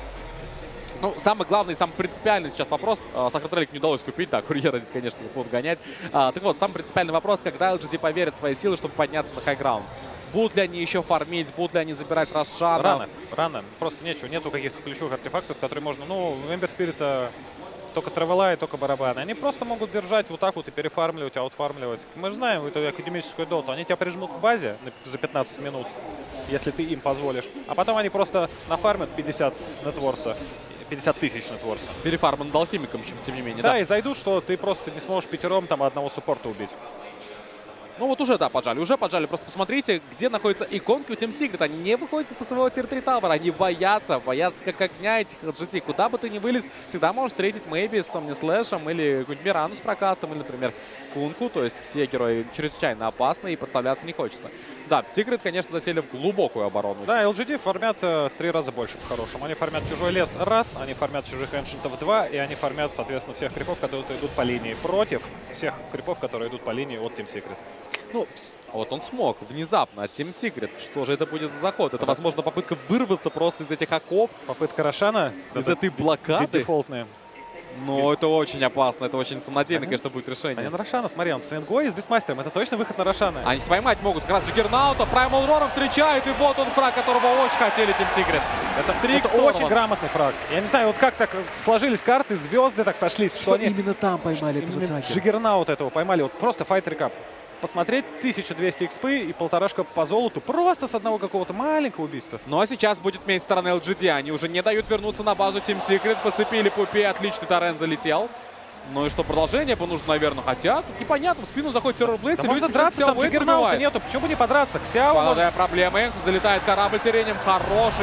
Ну, самый главный, самый принципиальный сейчас вопрос. Сакрат не удалось купить, да, курьера здесь, конечно, будут гонять. Так вот, самый принципиальный вопрос, когда LGD поверит в свои силы, чтобы подняться на хайграунд. Будут ли они еще фармить, будут ли они забирать Рошана? Рано. Просто нету каких-то ключевых артефактов, с которыми можно, ну, в Эмбер Спирита только травела и только барабаны. Они просто могут держать вот так вот и перефармливать, аутфармливать. Мы же знаем эту академическую доту. Они тебя прижмут к базе за 15 минут, если ты им позволишь. А потом они просто нафармят 50 нетворса. 50 тысяч нетворса. Перефарман алхимиком, тем не менее. Да, и зайдут, что ты просто не сможешь пятером там одного суппорта убить. Ну вот уже, да, поджали. Просто посмотрите, где находятся иконки у Team Secret. Они не выходят из пассивного тир-3 тавера. Они боятся как огня этих LGD. Куда бы ты ни вылез, всегда можешь встретить Maybe с Omnislash'ом или какую-нибудь Мирану с прокастом, или, например, Кунку. То есть все герои чрезвычайно опасны и подставляться не хочется. Да, Secret, конечно, засели в глубокую оборону. Да, LGD фармят в 3 раза больше по-хорошему. Они фармят чужой лес раз, они фармят чужих эншентов 2, и они фармят, соответственно, всех крипов, которые идут по линии. Против всех крипов, которые идут по линии от Team Secret. Ну, вот он смог внезапно от Team Secret. Что же это будет за заход? Это, возможно, попытка вырваться просто из этих оков. Попытка Рошана. Из этой блокады. Дефолтная. Но это очень опасно, это очень самонадеянно, конечно, будет решение. Они на Рошана, смотри, он с Венгой и с Бисмастером. Это точно выход на Рошана. Они поймать могут как раз Джиггернаута. Primal Roar встречает, и вот он фраг, которого очень хотели Team Secret. Это очень грамотный фраг. Я не знаю, вот как так сложились карты, звезды так сошлись. Что они именно там поймали этого Джаггера. Джиггернаут этого поймали. Вот просто файт рекап. Посмотреть 1200 экспы и 1,5 по золоту просто с одного какого-то маленького убийства. Ну а сейчас будет месть стороны LGD. Они уже не дают вернуться на базу Team Secret. Подцепили Пупе, отличный торрент залетел. Ну и что, продолжение бы нужно, наверное, хотя тут непонятно. В спину заходит Террорблейд. Да можно драться, там Джиггернаута нету. Почему бы не подраться? Ксяо. Молодая проблемы. Залетает корабль тирением. Хороший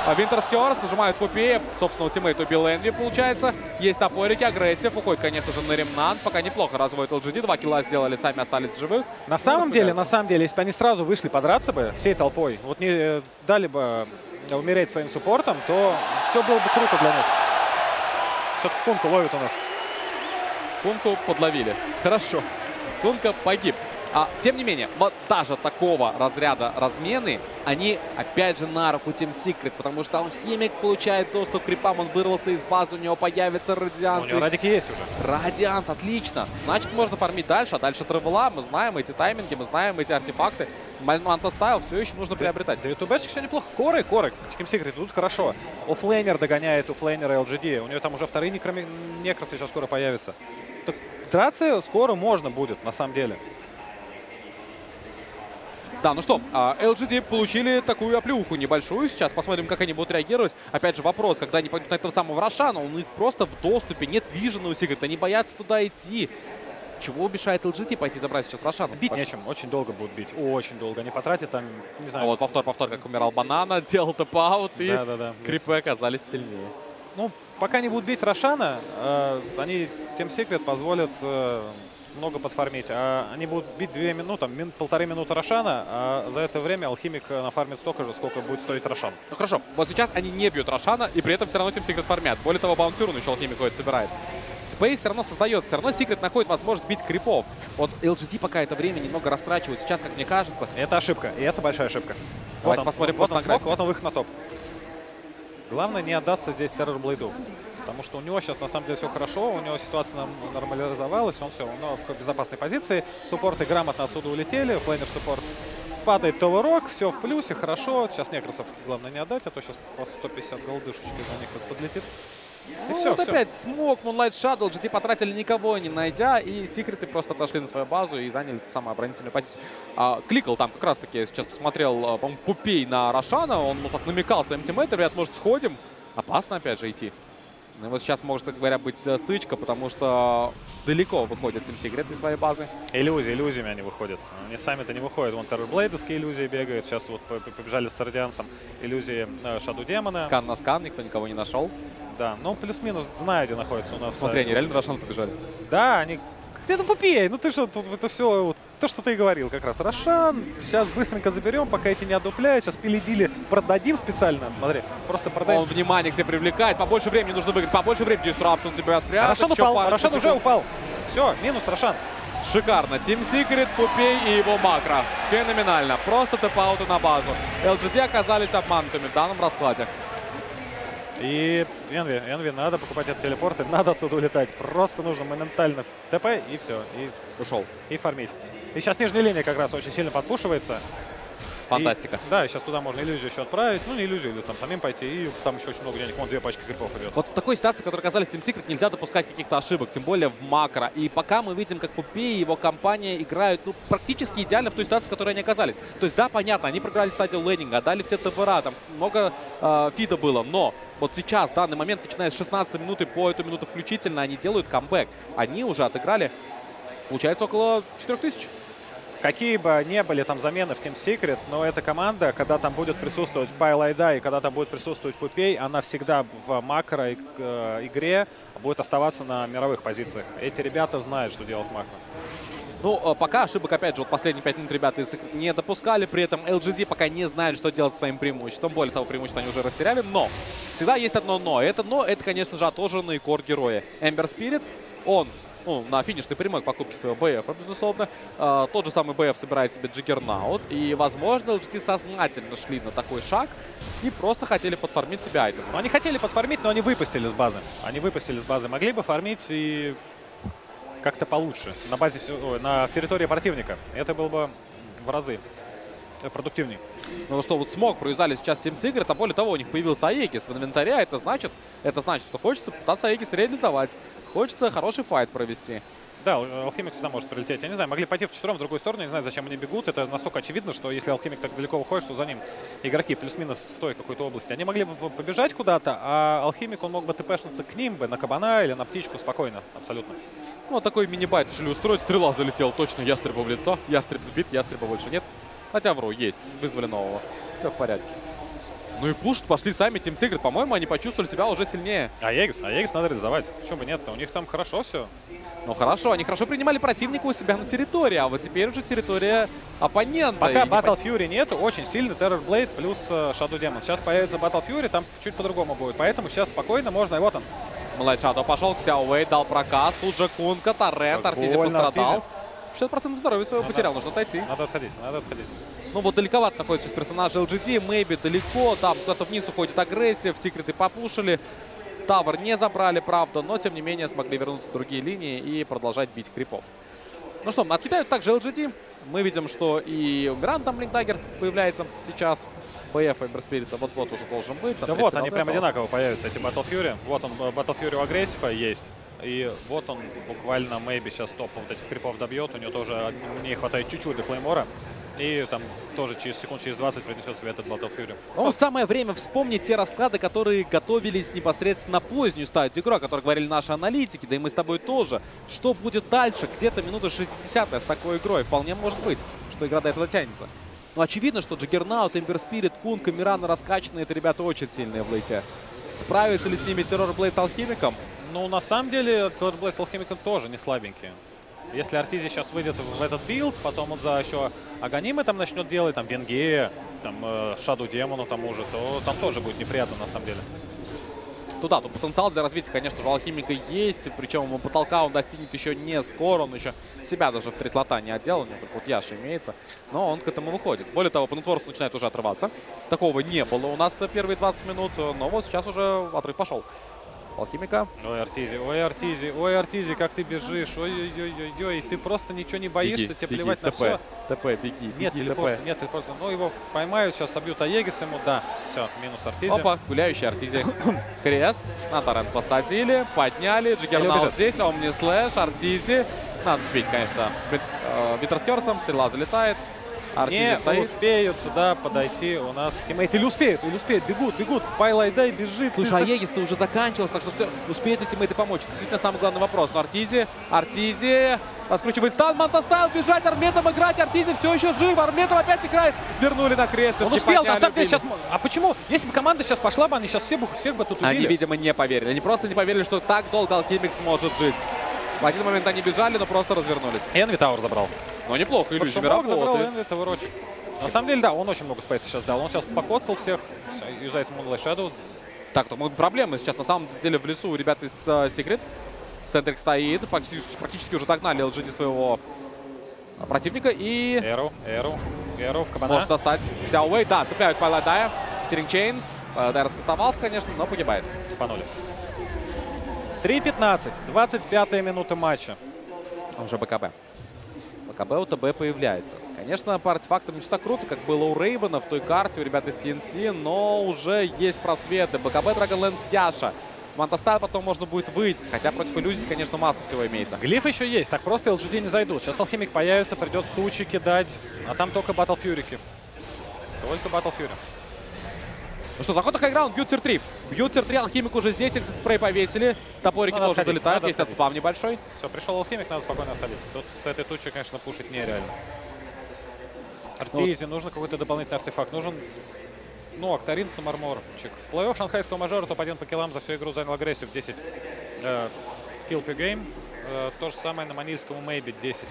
Винтерскер зажимают Пупея. Собственно, ультимейт убил Энви, получается. Есть топорики, агрессив. Уходит, конечно же, на Ремнант. Пока неплохо разводит LGD. 2 килла сделали, сами остались живых. На самом деле, если бы они сразу вышли подраться бы всей толпой, вот не дали бы умереть своим суппортом, то все было бы круто для них. Все-таки Кунку ловит у нас. Кунку подловили. Хорошо. Кунка погиб. Тем не менее, вот даже такого разряда размены, они опять же на руку Team Secret, потому что Алхимик получает доступ к крипам, он вырвался из базы, у него появится Радианс. У него радики есть уже. Радианс, отлично. Значит, можно фармить дальше, а дальше Тревела. Мы знаем эти тайминги, мы знаем эти артефакты. Мантастайл все еще нужно приобретать. Да, ютуберчик все неплохо. Коры. Team Secret идут хорошо. Оффлейнер догоняет оффлейнера LGD. У него там уже вторые некросы сейчас скоро появятся. Так, драться скоро можно будет, на самом деле. Да, ну что, LGD получили такую оплеуху небольшую. Сейчас посмотрим, как они будут реагировать. Опять же, вопрос, когда они пойдут на этого самого Рошана, у них просто в доступе, нет вижена у Secret, они боятся туда идти. Чего мешает LGD пойти забрать сейчас Рошана? Бить нечем, очень долго будут бить, очень долго. Они потратят там, не знаю. Вот повтор, как умирал Банана, делал топ-аут, и да. крипы оказались сильнее. Ну, пока не будут бить Рошана, они Team Secret позволят много подфармить. Они будут бить 2 минуты, полторы минуты Рошана, а за это время Алхимик нафармит столько же, сколько будет стоить Рошан. Ну хорошо, вот сейчас они не бьют Рошана, и при этом все равно Team Secret фармят. Более того, Баунтюрн еще Алхимик ходит, собирает. Спейс все равно создается, все равно Secret находит возможность бить крипов. Вот LGD пока это время немного растрачивают. Сейчас, как мне кажется... Это ошибка, и это большая ошибка. Давайте посмотрим вот просто на график. Вот он выход на топ. Главное, не отдастся здесь Террорблейду. Потому что у него сейчас на самом деле все хорошо, у него ситуация нормализовалась, он все равно в безопасной позиции. Суппорты грамотно отсюда улетели, флейнер суппорт падает Толорок, все в плюсе, хорошо. Сейчас некросов главное не отдать, а то сейчас по 150 голдышечки за них подлетит. И все, вот опять смог, Moonlight Shadow, GT потратили никого не найдя, и Секреты просто отошли на свою базу и заняли ту самую оборонительную позицию. Кликал там как раз таки, я сейчас посмотрел, по-моему, Пупей на Рошана, он намекал своим тиммейтам, ребят, может сходим, опасно опять же идти. Ну, вот сейчас может, кстати говоря, быть стычка, потому что далеко выходят Team Secret из своей базы. Иллюзиями они выходят. Они сами-то не выходят. Вон Террорблейдовские иллюзии бегают. Сейчас вот побежали с Радиансом иллюзии Shadow Демона. Скан на скан, никто никого не нашел. Да, ну плюс-минус знаю, где находится у нас. Смотри, они реально на Рошан побежали. Да, они... Это Пупей, ну ты что, это все... Вот, то, что ты и говорил как раз. Рошан, сейчас быстренько заберем, пока эти не отдупляют. Сейчас пилидили продадим специально. Смотри, просто продаем. Он внимание к себе привлекает. Побольше времени нужно выиграть. Побольше времени. Disruption себя спрятал. Рошан упал. Рошан уже упал. Все, минус Рошан. Шикарно. Team Secret, Пупей и его макро. Феноменально. Просто тэп-ауты на базу. LGD оказались обманутыми в данном раскладе. И Энви, надо покупать эти телепорты, надо отсюда улетать. Просто нужно моментально ТП и все. И ушел. И фармить. И сейчас нижняя линия как раз очень сильно подпушивается. Фантастика. Да, сейчас туда можно иллюзию еще отправить. Ну, не иллюзию, или там самим пойти. И там еще очень много денег. Вон 2 пачки крипов идет. Вот в такой ситуации, в которой оказались Team Secret, нельзя допускать каких-то ошибок, тем более в макро. И пока мы видим, как Пупей и его компания играют практически идеально в той ситуации, в которой они оказались. То есть, да, понятно, они проиграли стадию лейнинга, отдали все ТВРа, там много фида было, но вот сейчас, в данный момент, начиная с 16 минуты по эту минуту включительно, они делают камбэк. Они уже отыграли, получается, около 4000. Какие бы ни были там замены в Team Secret, но эта команда, когда там будет присутствовать Пайлайда и когда там будет присутствовать Пупей, она всегда в макро игре будет оставаться на мировых позициях. Эти ребята знают, что делать в макро. Ну, пока ошибок, опять же, вот последние 5 минут ребята не допускали. При этом LGD пока не знают, что делать со своим преимуществом. Более того, преимущество они уже растеряли. Но всегда есть одно но. Это, конечно же, отожженный кор героя. Эмбер Спирит, он на финишной прямой к покупке своего БФ, безусловно. Тот же самый БФ собирает себе Джиггернаут. И, возможно, LGD сознательно шли на такой шаг и просто хотели подфармить себе айтем. Ну, они хотели подфармить, но они выпустили с базы. Они выпустили с базы. Могли бы фармить и как-то получше на базе, на территории противника. Это было бы в разы продуктивнее. Ну что, вот смог провязали сейчас Team Secret, а более того, у них появился Аегис в инвентаре. Это значит, что хочется пытаться Аегис реализовать. Хочется хороший файт провести. Да, Алхимик всегда может прилететь. Я не знаю, могли пойти вчетвером в другую сторону. Я не знаю, зачем они бегут. Это настолько очевидно, что если Алхимик так далеко выходит, что за ним игроки плюс-минус в той какой-то области. Они могли бы побежать куда-то, а Алхимик, он мог бы тпшнуться к ним бы на кабана или на птичку спокойно, абсолютно. Ну, вот такой мини-байт решили устроить. Стрела залетела точно ястребу в лицо. Ястреб сбит, ястреба больше нет. Хотя вру, есть. Вызвали нового. Все в порядке. Ну и пуш пошли сами Team Secret. По-моему, они почувствовали себя уже сильнее. Аегис надо реализовать. Почему бы нет-то? У них там хорошо все. Ну хорошо, они хорошо принимали противника у себя на территории, а вот теперь уже территория оппонента. Пока И не Battle Fury нету, очень сильный Terror Blade плюс Shadow Demon. Сейчас появится Battle Fury, там чуть по-другому будет. Поэтому сейчас спокойно можно, и вот он. Млэд Shadow пошел, Xiao Wei дал прокаст, тут же Кунка, Торрент, Артизи Больно пострадал. 60% здоровья своего потерял, нужно отойти. Надо отходить. Ну вот далековато находится сейчас персонаж LGD, Maybe далеко, там куда-то вниз уходит агрессия, Секреты попушили. Тавр не забрали, правда, но тем не менее смогли вернуться в другие линии и продолжать бить крипов. Ну что, откидают также LGD. Мы видим, что и у Миран там Блинкдаггер появляется сейчас. БФ и Эмберспирита вот-вот уже должен быть. Да вот, они прям одинаково появятся, эти Battle Fury. Вот он, Battle Fury у агрессива есть. И вот он буквально Maybe сейчас топ вот этих крипов добьет. У него тоже не хватает чуть-чуть до Флеймора. И там тоже через секунд, через 20 принесет себе этот Battle Fury. Ну, самое время вспомнить те расклады, которые готовились непосредственно на позднюю стадию игры, о которой говорили наши аналитики, да и мы с тобой тоже. Что будет дальше? Где-то минута 60-я с такой игрой. Вполне может быть, что игра до этого тянется. Но очевидно, что Джаггернаут, Эмберспирит, Кунка, Мирана раскачанные, это ребята очень сильные в лейте. Справится ли с ними Terror Blade с Алхимиком? Ну, на самом деле, Terror Blade с Алхимиком тоже не слабенькие. Если Артизи сейчас выйдет в этот билд, потом он за еще Аганимы там начнет делать, там Венгея, там Shadow Демону тому же, то там тоже будет неприятно на самом деле. Ну да, тут потенциал для развития, конечно же, у Алхимика есть, причем потолка он достигнет еще не скоро, он еще себя даже в 3 слота не отделал, у него только вот Яша имеется, но он к этому выходит. Более того, по нетворсу начинает уже отрываться. Такого не было у нас первые 20 минут, но вот сейчас уже отрыв пошел. Алхимика. Ой, Артизи, как ты бежишь, ой-ой-ой-ой, ты просто ничего не боишься, Беги, тебе плевать на ТП, все. ТП, беги, Нет, беги, телепорт, ТП. нет, телепорт. Ну, его поймают, сейчас собьют Аегис ему, да, все, минус Артизи. Опа, гуляющий Артизи. Крест. На торрент посадили, подняли. Джаггернаут здесь, Омни Слэш, Артизи. Надо сбить, конечно. Витерскерсом, стрела залетает. Артизи Не стоит. успеют сюда подойти у нас тиммейты. Или успеют, бегут. Байлайдай бежит. Слушай, а Аегис-то уже заканчивался, так что все, успеют эти тиммейты помочь. Это действительно самый главный вопрос. Но Артизи раскручивает стан, Мантастайл, бежать, Арметом играть, Артизи все еще жив, Арметом опять играет. Вернули на крест. Он успел, на самом деле, сейчас... А почему? Если бы команда сейчас пошла бы, они сейчас всех бы тут убили. Они, видимо, не поверили. Они просто не поверили, что так долго Алхимик сможет жить. В один момент они бежали, но просто развернулись. Энви Тауэр забрал. Но неплохо, иллюзиями Забрал работает. Энви, это выручит. На самом деле, да, он очень много спейса сейчас дал. Он сейчас покоцал всех, юзает Moonlight Shadow. Так, то могут проблемы сейчас на самом деле в лесу у ребят из Secret. Сентрик стоит, практически уже догнали LGD своего противника и... Эру в кабана. Может достать Xiao Wei. Да, цепляют Пайладая. Сиринг Чейнс. Дай раскастовался, конечно, но погибает. Спанули. 3:15, 25-я минута матча. Уже БКБ. БКБ у ТБ появляется. Конечно, по артефактам не все так круто, как было у Рейвена в той карте, у ребят из TNC, но уже есть просветы. БКБ, Dragonlance, Яша. Мантастайл потом можно будет выйти, хотя против иллюзий, конечно, масса всего имеется. Глиф еще есть, так просто LGD не зайдут. Сейчас Алхимик появится, придет стучи кидать, а там только Battle Fury. Только Battle Fury. Ну что, заход на хайграунд, бьют тир-3. Бьют тир-3, Алхимик уже здесь, спрей повесили. Топорики Надо тоже отходить, залетают, надо есть отходить. отспам небольшой. Все, пришел Алхимик, надо спокойно отходить. Тут с этой тучей, конечно, пушить нереально. Артизи, нужно какой-то дополнительный артефакт. Нужен, ну, Акторинг на Марморчик. В плей-офф шанхайского мажора топ-1 по киллам за всю игру занял агрессив 10. Kill per game. То же самое на манильском Maybe 10.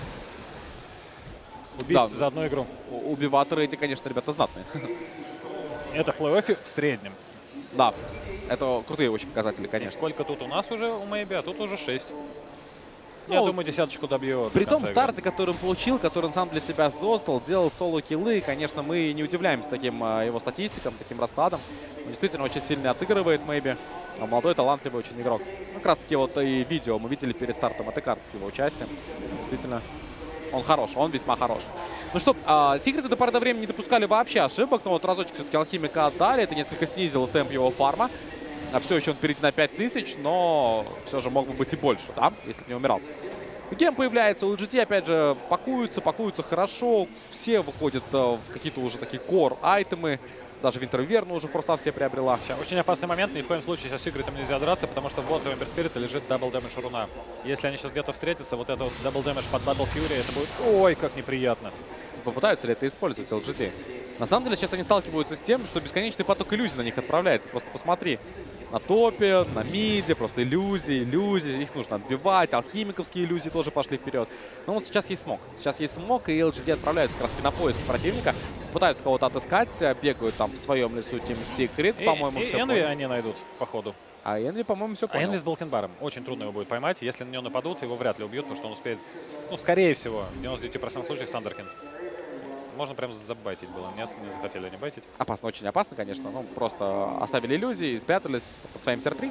Убийств Да. за одну игру. Убиваторы эти, конечно, ребята знатные. Это в плей-оффе в среднем. Да, это крутые очень показатели, И конечно. сколько тут у нас уже у Maybe, а тут уже 6. Ну, Я думаю, десяточку добьет. При в том конце игры. старте, который он получил, который он сам для себя создал, делал соло-киллы, конечно, мы не удивляемся таким его статистикам, таким раскладам. Он действительно очень сильно отыгрывает Maybe. А молодой, талантливый очень игрок. Как раз таки вот и видео мы видели перед стартом этой карты с его участием. Действительно, он хорош, он весьма хорош. Ну что, Секреты до поры до времени не допускали вообще ошибок, но вот разочек все-таки Алхимика отдали, это несколько снизило темп его фарма. Все еще он впереди на 5000, но все же мог бы быть и больше, да, если бы не умирал. Гем появляется, у LGT опять же пакуются хорошо, все выходят в какие-то уже такие core-айтемы. Даже Винтерверна уже форстав себе приобрела. Сейчас очень опасный момент, ни в коем случае сейчас с Секретом нельзя драться, потому что вот у Эмберспирита лежит дабл дэмэдж руна. Если они сейчас где-то встретятся, вот этот дабл дэмэдж под Battle Fury, это будет ой, как неприятно. Попытаются ли это использовать LGT? На самом деле сейчас они сталкиваются с тем, что бесконечный поток иллюзий на них отправляется. Просто посмотри. На топе, на миде, просто иллюзии. Их нужно отбивать. Алхимиковские иллюзии тоже пошли вперед. Но вот сейчас есть смог. Сейчас есть смог, и LGD отправляются как раз на поиск противника. Пытаются кого-то отыскать, бегают там в своем лесу Team Secret. По-моему, все Envy понял. они найдут, походу. А Envy, по-моему, все А понял. Envy с Балкенбаром. Очень трудно его будет поймать. Если на него нападут, его вряд ли убьют, потому что он успеет, ну, скорее всего, в 99% случаев Сандеркинд. Можно прям забайтить было. Нет, не захотели они байтить. Опасно, очень опасно, конечно. Ну, просто оставили иллюзии, спрятались под своим тир-3.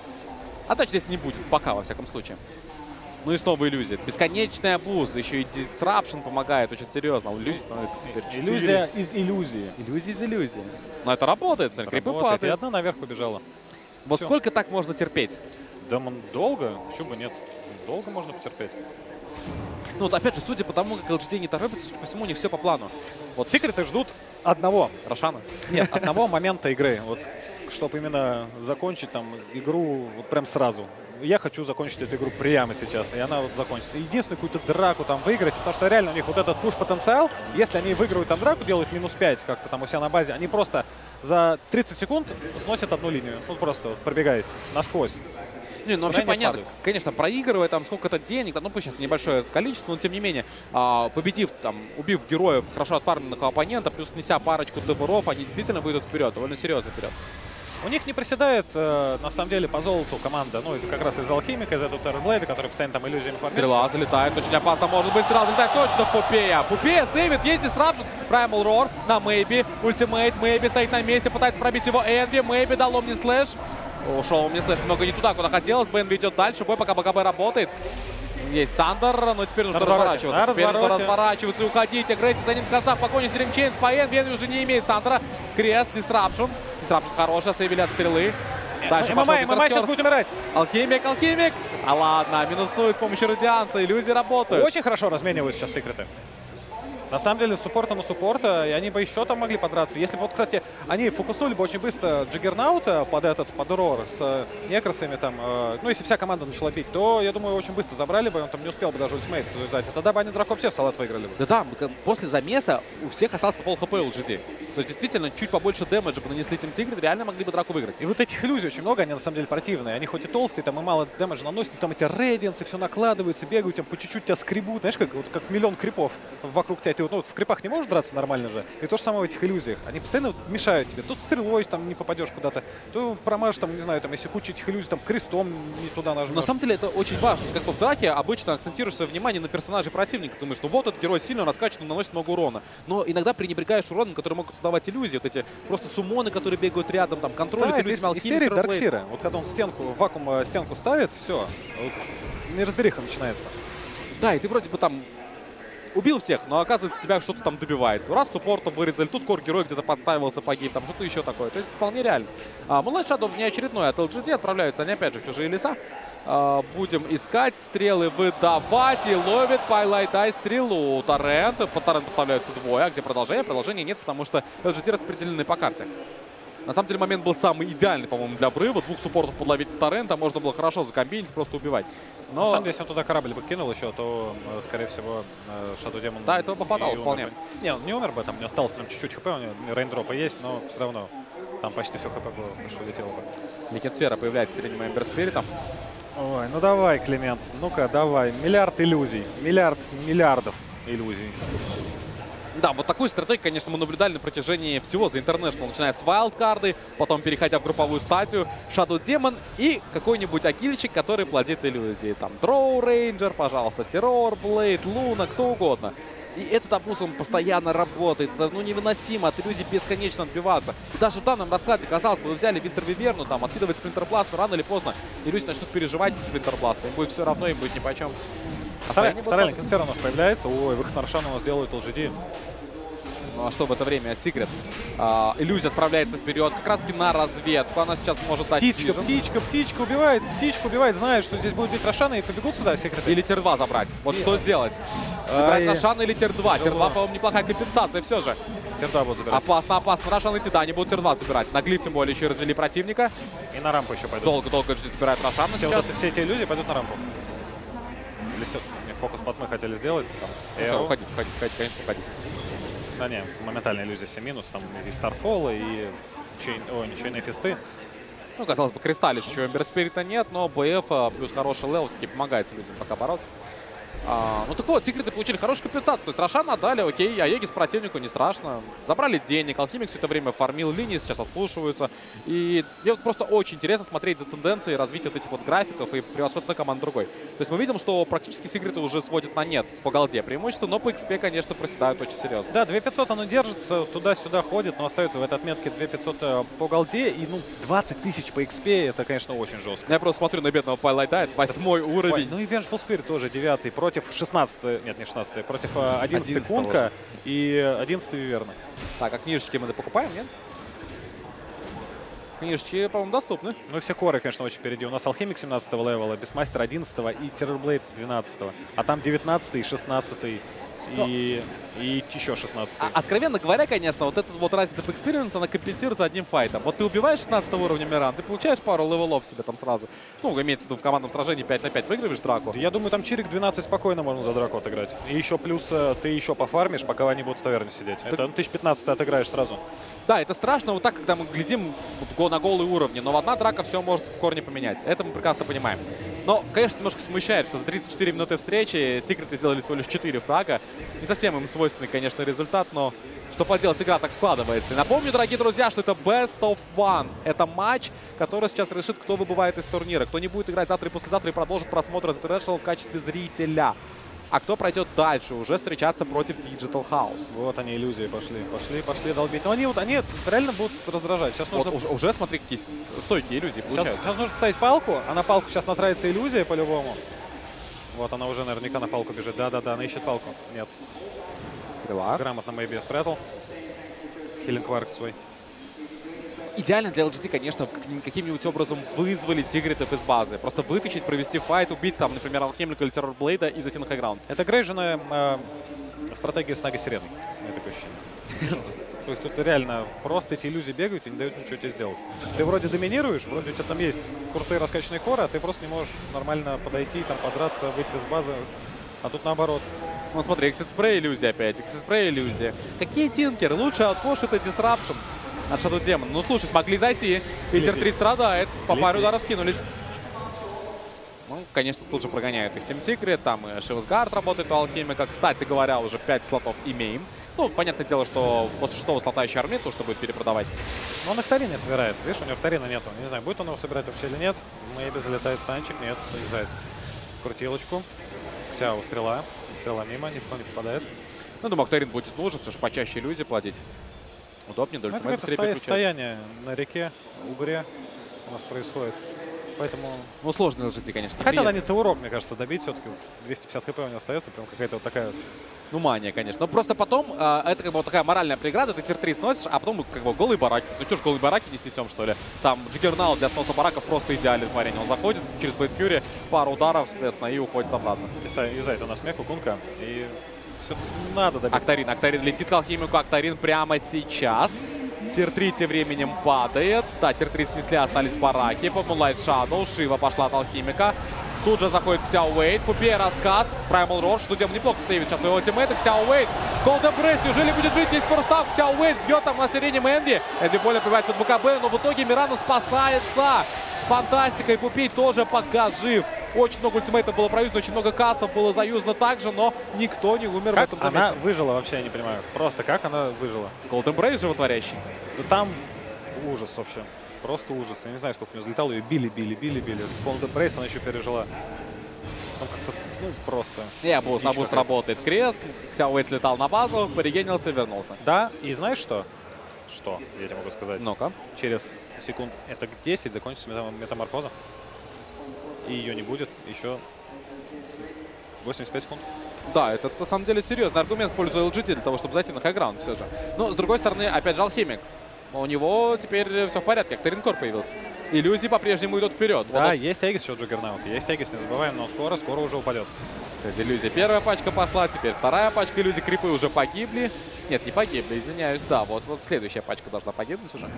А дальше здесь не будет, пока, во всяком случае. Ну и снова иллюзия. Бесконечная буст, еще и Disruption помогает очень серьезно. Иллюзия становится теперь 4. Иллюзия из иллюзии. Иллюзия из иллюзии. Но это работает, смотри, крипы Работает. И падают. одна наверх побежала. Вот Всё. сколько так можно терпеть? Да долго? Почему бы нет? Долго можно потерпеть. Ну вот опять же, судя по тому, как LGD не торопится, судя по всему, у них все по плану. Вот Секреты ждут одного. Рошана. Нет, одного момента игры. Вот, чтобы именно закончить там игру вот прям сразу. Я хочу закончить эту игру прямо сейчас, и она вот закончится. Единственную какую-то драку там выиграть, потому что реально у них вот этот пуш-потенциал, если они выигрывают там драку, делают -5 как-то там у себя на базе, они просто за 30 секунд сносят одну линию. Вот просто вот пробегаясь насквозь. Не, ну вообще Состояние понятно. падает. Конечно, проигрывая там сколько-то денег, ну пусть сейчас небольшое количество, но тем не менее, победив там, убив героев, хорошо отфармленных оппонента, плюс неся парочку ДБРов, они действительно выйдут вперед, довольно серьезно вперед. У них не приседает, на самом деле, по золоту команда, ну, как раз из Алхимика, из этого Террорблейда, который постоянно там иллюзиями фармит. Стрела залетает, очень опасно, может быть, стрела залетает точно в Пупея. Пупея сейвит, есть Disruption, Primal Roar на Мэйби, ультимейт, Мэйби стоит на месте, пытается пробить его Envy, Мэйби дал Omni Slash. Ушел Omni Slash немного не туда, куда хотелось бы, Envy идет дальше, бой пока БКБ работает. Есть Сандер, но теперь нужно разворачиваться. Теперь нужно разворачиваться и уходить. Агрессия за ним до конца. В погоне Сиринг Чейнс по Envy уже не имеет Сандера. Крест, Disruption. Disruption хорошая, сейвили от стрелы. Дальше ММА сейчас будет умирать. Алхимик. А ладно, минусует с помощью радианца. Иллюзии работают. Очень хорошо разменивают сейчас секреты. На самом деле, суппорта на суппорта, и они бы еще там могли подраться. Если бы, вот, кстати, они фокуснули бы очень быстро Джиггернаута под Рор с некросами, там, ну, если вся команда начала бить, то, я думаю, очень быстро забрали бы, он там не успел бы даже ультимейт завязать. И тогда бы они драков все в салат выиграли бы. Да, после замеса у всех осталось по пол хп LGD. То есть, действительно, чуть побольше дэмэджа бы нанесли Team Secret, реально могли бы драку выиграть. И вот этих иллюзий очень много, они на самом деле противные. Они хоть и толстые, там и мало дэмэджа наносят, но там эти рейдинсы, все накладываются, бегают, там по чуть-чуть тебя скребут. Знаешь, как миллион крипов вокруг тебя. Ты вот, ну, в крипах не можешь драться нормально же. И то же самое в этих иллюзиях. Они постоянно мешают тебе. Тут стрелой там не попадешь куда-то, то промажешь там, не знаю, там, если куча этих иллюзий, там крестом не туда нажмешь. На самом деле это очень важно. Как бы в драке обычно акцентируешь свое внимание на персонаже противника. Думаешь, ну вот этот герой сильный, он раскачан, он наносит много урона. Но иногда пренебрегаешь уроном, который могут создавать иллюзии. Вот эти просто суммоны, которые бегают рядом, там контролят да, иллюзии. из серии Дарксира. Вот когда он стенку, вакуум стенку ставит, все. Вот, неразбериха начинается. Да, и ты вроде бы там убил всех, но оказывается тебя что-то там добивает. Раз суппортом вырезали, тут кор-герой где-то подставился, погиб, там что-то еще такое. То есть вполне реально. Moonlight Shadow внеочередной от LGD отправляются они опять же в чужие леса. Будем искать, стрелы выдавать, и ловит Pylite Eye стрелу. Торрент, по Торренту вставляются двое, а где продолжение? Продолжения нет, потому что LGD распределены по карте. На самом деле момент был самый идеальный, по-моему, для врыва. Двух суппортов подловить Торрента можно было хорошо закомбинить, просто убивать. Но... На самом деле, если он туда корабль бы кинул еще, то, скорее всего, Shadow Demon... Да, этого бы хватало вполне. Не, он не умер бы, там не осталось прям чуть-чуть хп, у него рейндропа есть, но все равно там почти все хп было, что улетело бы. Ликенсфера появляется средним Эмбер Спиритом. Ой, ну давай, Климент, ну-ка, давай. Миллиард иллюзий, миллиардов иллюзий. Да, вот такую стратегию, конечно, мы наблюдали на протяжении всего The International, начиная с вайлдкарды, потом переходя в групповую стадию, Shadow Demon и какой-нибудь агильчик, который плодит иллюзии. Там Drow Ranger, пожалуйста, Terror Blade, Луна, кто угодно. И этот обуз, он постоянно работает. Это, ну, невыносимо от иллюзий бесконечно отбиваться. И даже в данном раскладе, казалось бы, вы взяли Винтер Виверну, там, откидывать Спринтербласт, но рано или поздно иллюзии начнут переживать Спринтербласта. Им будет все равно, им будет нипочем. Вторая Ликенсфера у нас появляется. Ой, выход на Рошана у нас делает LGD. Ну а что в это время? Secret. Иллюзия отправляется вперед, как раз таки на разведку. Она сейчас может дать Птичка убивает, знает, что здесь будет бить Рошана, и побегут сюда секреты. Или тир-2 забрать. Вот что сделать? Забрать Рошана или тир-2? Тир-2, по-моему, неплохая компенсация все же. Тир-2 будут забирать. Опасно. Рошан идти, да, они будут тир-2 забирать. На глиф, тем более, еще и развели противника. И на рампу еще пойдут. Долго забирают Рошана сейчас. Все эти иллюзии пойдут на рампу. Или все, фокус под мы хотели сделать. Все, уходить, конечно, уходить. Да не, моментальная иллюзия все минус. Там и Старфолы, и ничейные фисты. Ну, казалось бы, Кристаллис еще Эмбер Спирита нет, но БФ плюс хороший левел все-таки помогает людям пока бороться. Ну так вот, секреты получили хорошую компенсацию. То есть Рошан отдали, окей, Аегис противнику не страшно. Забрали денег, Алхимик все это время фармил линии, сейчас отпушиваются. И мне вот просто очень интересно смотреть за тенденцией развития вот этих вот графиков и превосходства команд другой. То есть мы видим, что практически секреты уже сводят на нет по голде преимущество, но по XP, конечно, проседают очень серьезно. Да, 2500 оно держится, туда-сюда ходит, но остается в этой отметке 2500 по голде. И, 20 тысяч по XP, это, конечно, очень жестко. Я просто смотрю на бедного Пайлайтайт, 8-й уровень. Ну и Vengeful Spirit тоже 9-й против 16-й, нет, не 16-й, против 11-й Кунка и 11-й Виверна. Так, а книжечки мы покупаем, нет? Книжечки, по-моему, доступны. Ну, все коры, конечно, очень впереди. У нас Алхимик 17-го левела, Бестмастер 11-го и Террорблейд 12-го. А там 19-й, 16-й и еще 16-й. Откровенно говоря, конечно, вот эта вот разница по экспириенсу, она компенсируется одним файтом. Вот ты убиваешь 16 уровня Миран, ты получаешь пару левелов себе там сразу. Ну, имеется в виду в командном сражении 5 на 5 выигрываешь драку. Я думаю, там Чирик 12 спокойно можно за драку отыграть. И еще плюс ты еще пофармишь, пока они будут в таверне сидеть. Это 1015 ты отыграешь сразу. Да, это страшно вот так, когда мы глядим на голые уровни. Но одна драка все может в корне поменять. Это мы прекрасно понимаем. Но, конечно, немножко смущает, что за 34 минуты встречи секреты сделали всего лишь 4 фрага. Не совсем им свойственный, конечно, результат, но что поделать, игра так складывается. И напомню, дорогие друзья, что это Best of One. Это матч, который сейчас решит, кто выбывает из турнира. Кто не будет играть завтра и послезавтра и продолжит просмотр The International в качестве зрителя. А кто пройдет дальше, уже встречаться против Digital House. Вот они, иллюзии пошли долбить. Но они реально будут раздражать. Сейчас нужно... Вот уже смотри, какие стойкие иллюзии получаются. Сейчас нужно ставить палку, а на палку сейчас натравится иллюзия по-любому. Вот она уже наверняка на палку бежит. Да-да-да, она ищет палку. Нет. Стрела. Грамотно Мэйби спрятал. Хиллинг Варк свой. Идеально для LGD, конечно, каким-нибудь образом вызволить секретов из базы. Просто вытащить, провести файт, убить там, например, Алхимика или Террорблейда и зайти на хайграунд. Это грейженная стратегия с Наги Сиреной. У меня такое ощущение. То есть тут реально просто эти иллюзии бегают и не дают ничего тебе сделать. Ты вроде доминируешь, вроде у тебя там есть крутые раскачанные хоры, а ты просто не можешь нормально подойти, там подраться, выйти с базы. А тут наоборот. Вот смотри, Exit Spray иллюзия опять, Exit Spray иллюзия. Какие тинкеры? Лучше отпуш это Disruption от Shadow Demon. Ну слушай, смогли зайти. Питер 3 страдает. По паре ударов скинулись. Ну, конечно, тут же прогоняют их Team Secret. Там и Шивсгард работает у Алхимика. Кстати говоря, уже 5 слотов имеем. Ну, понятное дело, что после 6-го слота еще армия, то, что будет перепродавать. Но он Нектарина собирает. Видишь, у него Нектарина нету. Не знаю, будет он его собирать вообще или нет. Мэйби залетает станчик. Нет, залезает. Крутилочку. Ксяо стрела. Стрела мимо, никто не попадает. Ну, думаю, Актарин будет нужен, все же почаще иллюзии платить. Удобнее, дольше. Это стояние на реке, угре у нас происходит. Поэтому... Ну, сложно LGD, конечно. Хотят они урок, мне кажется, добить. Все-таки 250 хп у него остается. Прям какая-то вот такая... Ну, мания, конечно. Но просто потом это как бы вот такая моральная преграда. Ты тир-3 сносишь, а потом как бы голые бараки. Ну, что ж, голые бараки не снесем, что ли? Там Джиггернаут для сноса бараков просто идеален парень. Он заходит через Блэйд Фьюри, пару ударов, соответственно, и уходит обратно. Юзает у нас меку, Кунка. И все надо добить. Актарин летит к Алхимику. Актарин прямо сейчас. Тир-3 тем временем падает. Да, тир-3 снесли, остались бараки. По Moonlight Shadow. Шива пошла от Алхимика. Тут же заходит Ксяо Уэйд. Пупея раскат. Primal Rush. Студем неплохо сейвит сейчас своего тиммейта. Ксяо Уэйд. Cold Embrace. Неужели будет жить? Есть форстав. Ксяо Уэйд бьет там на сирене Энди. Энди более прибывает под БКБ, но в итоге Мирана спасается. Фантастика. И Пупей тоже пока жив. Очень много ультимейтов было провизано, очень много кастов было заюзано также, но никто не умер как в этом замесе. Она выжила вообще, я не понимаю. Просто как она выжила? Cold Embrace животворящий. Да там ужас вообще. Просто ужас. Я не знаю, сколько у нее взлетало. Ее били. Cold Embrace она еще пережила. Ну, как-то, просто. И Абус работает крест. Ксяо Уэйд слетал на базу, порегенился, вернулся. Да, и знаешь что? Что, я тебе могу сказать? Ну-ка. Через секунд, это 10 закончится метаморфоза. И ее не будет еще 85 секунд. Да, это на самом деле серьезный аргумент в пользу LGD для того, чтобы зайти на хайграунд все же. Но, с другой стороны, опять же, Алхимик. У него теперь все в порядке, Актаринкор появился. Иллюзии по-прежнему идут вперед. Да, вот есть Эгис еще Джаггернаут, есть Эгис, не забываем, но скоро уже упадет. Кстати, иллюзия. Первая пачка пошла, теперь вторая пачка иллюзий. Крипы уже погибли. Нет, не погибли, извиняюсь. Да, вот следующая пачка должна погибнуть уже.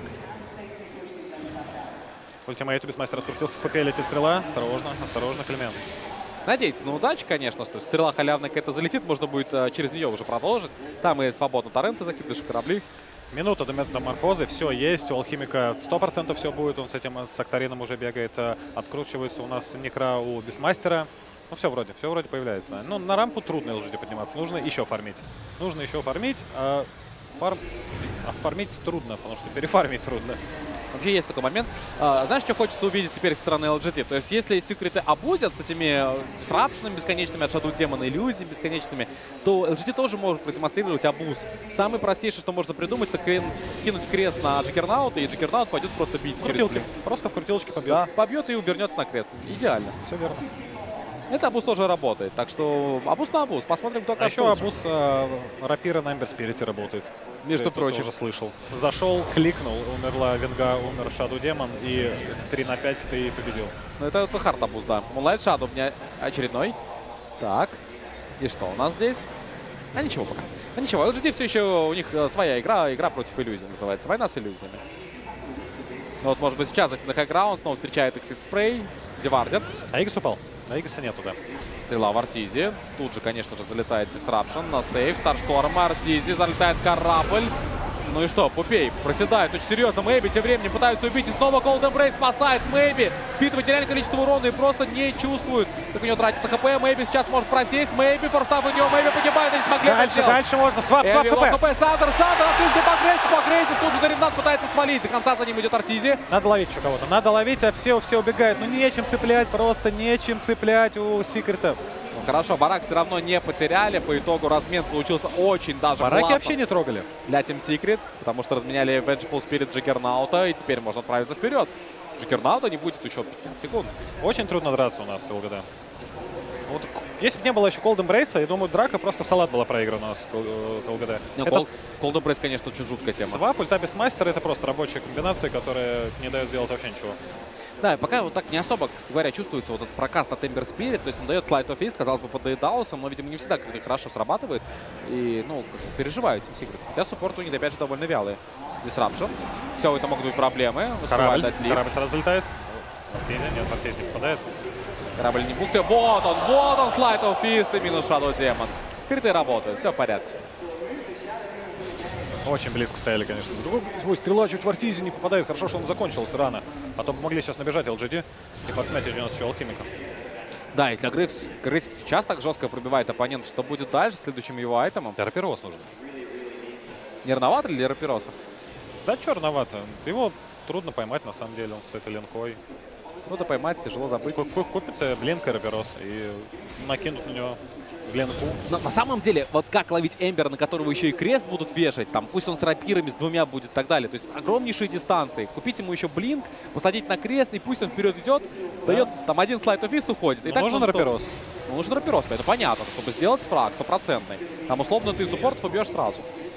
Ультимейту Бестмастер раскрутился, в ПП летит стрела. Осторожно, Клемент. Надеяться на удачу, конечно, что стрела халявная какая-то залетит, можно будет через нее уже продолжить. Там и свободно торренты закидываешь, корабли. Минута до метаморфозы, все есть, у Алхимика 100% все будет, он с этим с Акторином уже бегает, откручивается у нас Некра у Бисмастера. Ну, все вроде появляется. Но на рампу трудно LGD подниматься, нужно еще фармить. Фармить трудно, потому что перефармить трудно. Вообще есть такой момент. Знаешь, что хочется увидеть теперь со стороны LGD? То есть если секреты абузят с этими срапшенными бесконечными от Shadow Demon иллюзиями бесконечными, то LGD тоже может продемонстрировать абуз. Самый простейший, что можно придумать, это кинуть крест на Джиггернаута, и Джиггернаут пойдет просто бить. Крутилки. Просто в крутилочке побьет. Да, побьет и вернется на крест. Идеально. Все верно. Это абуз тоже работает. Так что абуз на абуз. Посмотрим, кто А еще абуз рапира на Эмбер Спирите работает. Между Ты прочим. тоже слышал. Зашел, кликнул, умерла Венга, умер Shadow Demon, и 3 на 5 ты победил. Ну это хард абуз, да. Moonlight Shadow у меня очередной. Так. И что у нас здесь? А ничего пока. А ничего, LGD все еще, у них своя игра против иллюзий называется. Война с иллюзиями. Ну вот, может быть, сейчас зайти на хайграунд, снова встречает Exit Spray, девардит. А Игс упал. А Игса нету, да. Стрела в Артизе. Тут же, конечно же, залетает Disruption на сейв. Старшторм Артизе. Залетает корабль. Ну и что, Пупей проседает очень серьезно. Мэйби тем временем пытаются убить. И снова Golden Braid спасает Мэйби. Впитывает нереальное количество урона и просто не чувствует, как у него тратится ХП. Мэйби сейчас может просесть. Мэйби, форстав у него. Мэйби погибает. Они смогли это сделать. Дальше можно. Свап ХП. Сандер, отлично по агрессив. Тут же Даримнат пытается свалить. До конца за ним идет Артизи. Надо ловить еще кого-то. Надо ловить, а все убегают. Ну нечем цеплять, просто нечем цеплять у секретов. Ну, хорошо, барак все равно не потеряли. По итогу размен получился очень даже Бараки классным вообще не трогали. для Team Secret, потому что разменяли Vengeful Spirit Джиггернаута, и теперь можно отправиться вперед. Джиггернаута не будет еще 15 секунд. Очень трудно драться у нас с ЛГД. Вот, если бы не было еще Golden Brace, я думаю, драка просто в салат была проиграна у нас от ЛГД. Golden Brace, конечно, очень жуткая тема. Свап, ульта Бисмастера — это просто рабочая комбинация, которая не дает сделать вообще ничего. Да, пока вот так не особо, кстати говоря, чувствуется вот этот прокаст от Ember Spirit, то есть он дает Slide of Fist, казалось бы, под Дейдаусом, но, видимо, не всегда как-то хорошо срабатывает. И, ну, переживают Team Secret. Хотя суппорт у них, опять же, довольно вялый. Disruption. Все, это могут быть проблемы. Корабль сразу залетает. Артезия, нет, Артезия не попадает. Корабль не бухты. Вот он, Slide of Fist и минус Shadow Demon. Криты работают, все в порядке. Очень близко стояли, конечно. Ой, стрела чуть в Артизе не попадает. Хорошо, что он закончился рано. А то бы могли сейчас набежать LGD и подсмять у нас еще Алхимика. Да, если агрессив сейчас так жестко пробивает оппонента, что будет дальше следующим его айтемом? Рапирос нужен. Не рановато ли для Рапироса? Да, черновато. Его трудно поймать, на самом деле, он с этой линкой. Трудно поймать, тяжело забыть. Купится блинка и Рапирос и накинут на него блинку. Но на самом деле, вот как ловить Эмбера, на которого еще и крест будут вешать, там, пусть он с рапирами, с двумя будет и так далее. То есть огромнейшие дистанции. Купить ему еще блинк, посадить на крест, и пусть он вперед идет, дает, там, один слайд офист уходит. И так нужен Рапирос. Ну, нужен Рапирос, это понятно, чтобы сделать фраг стопроцентный. Там, условно, ты суппортов убьешь сразу.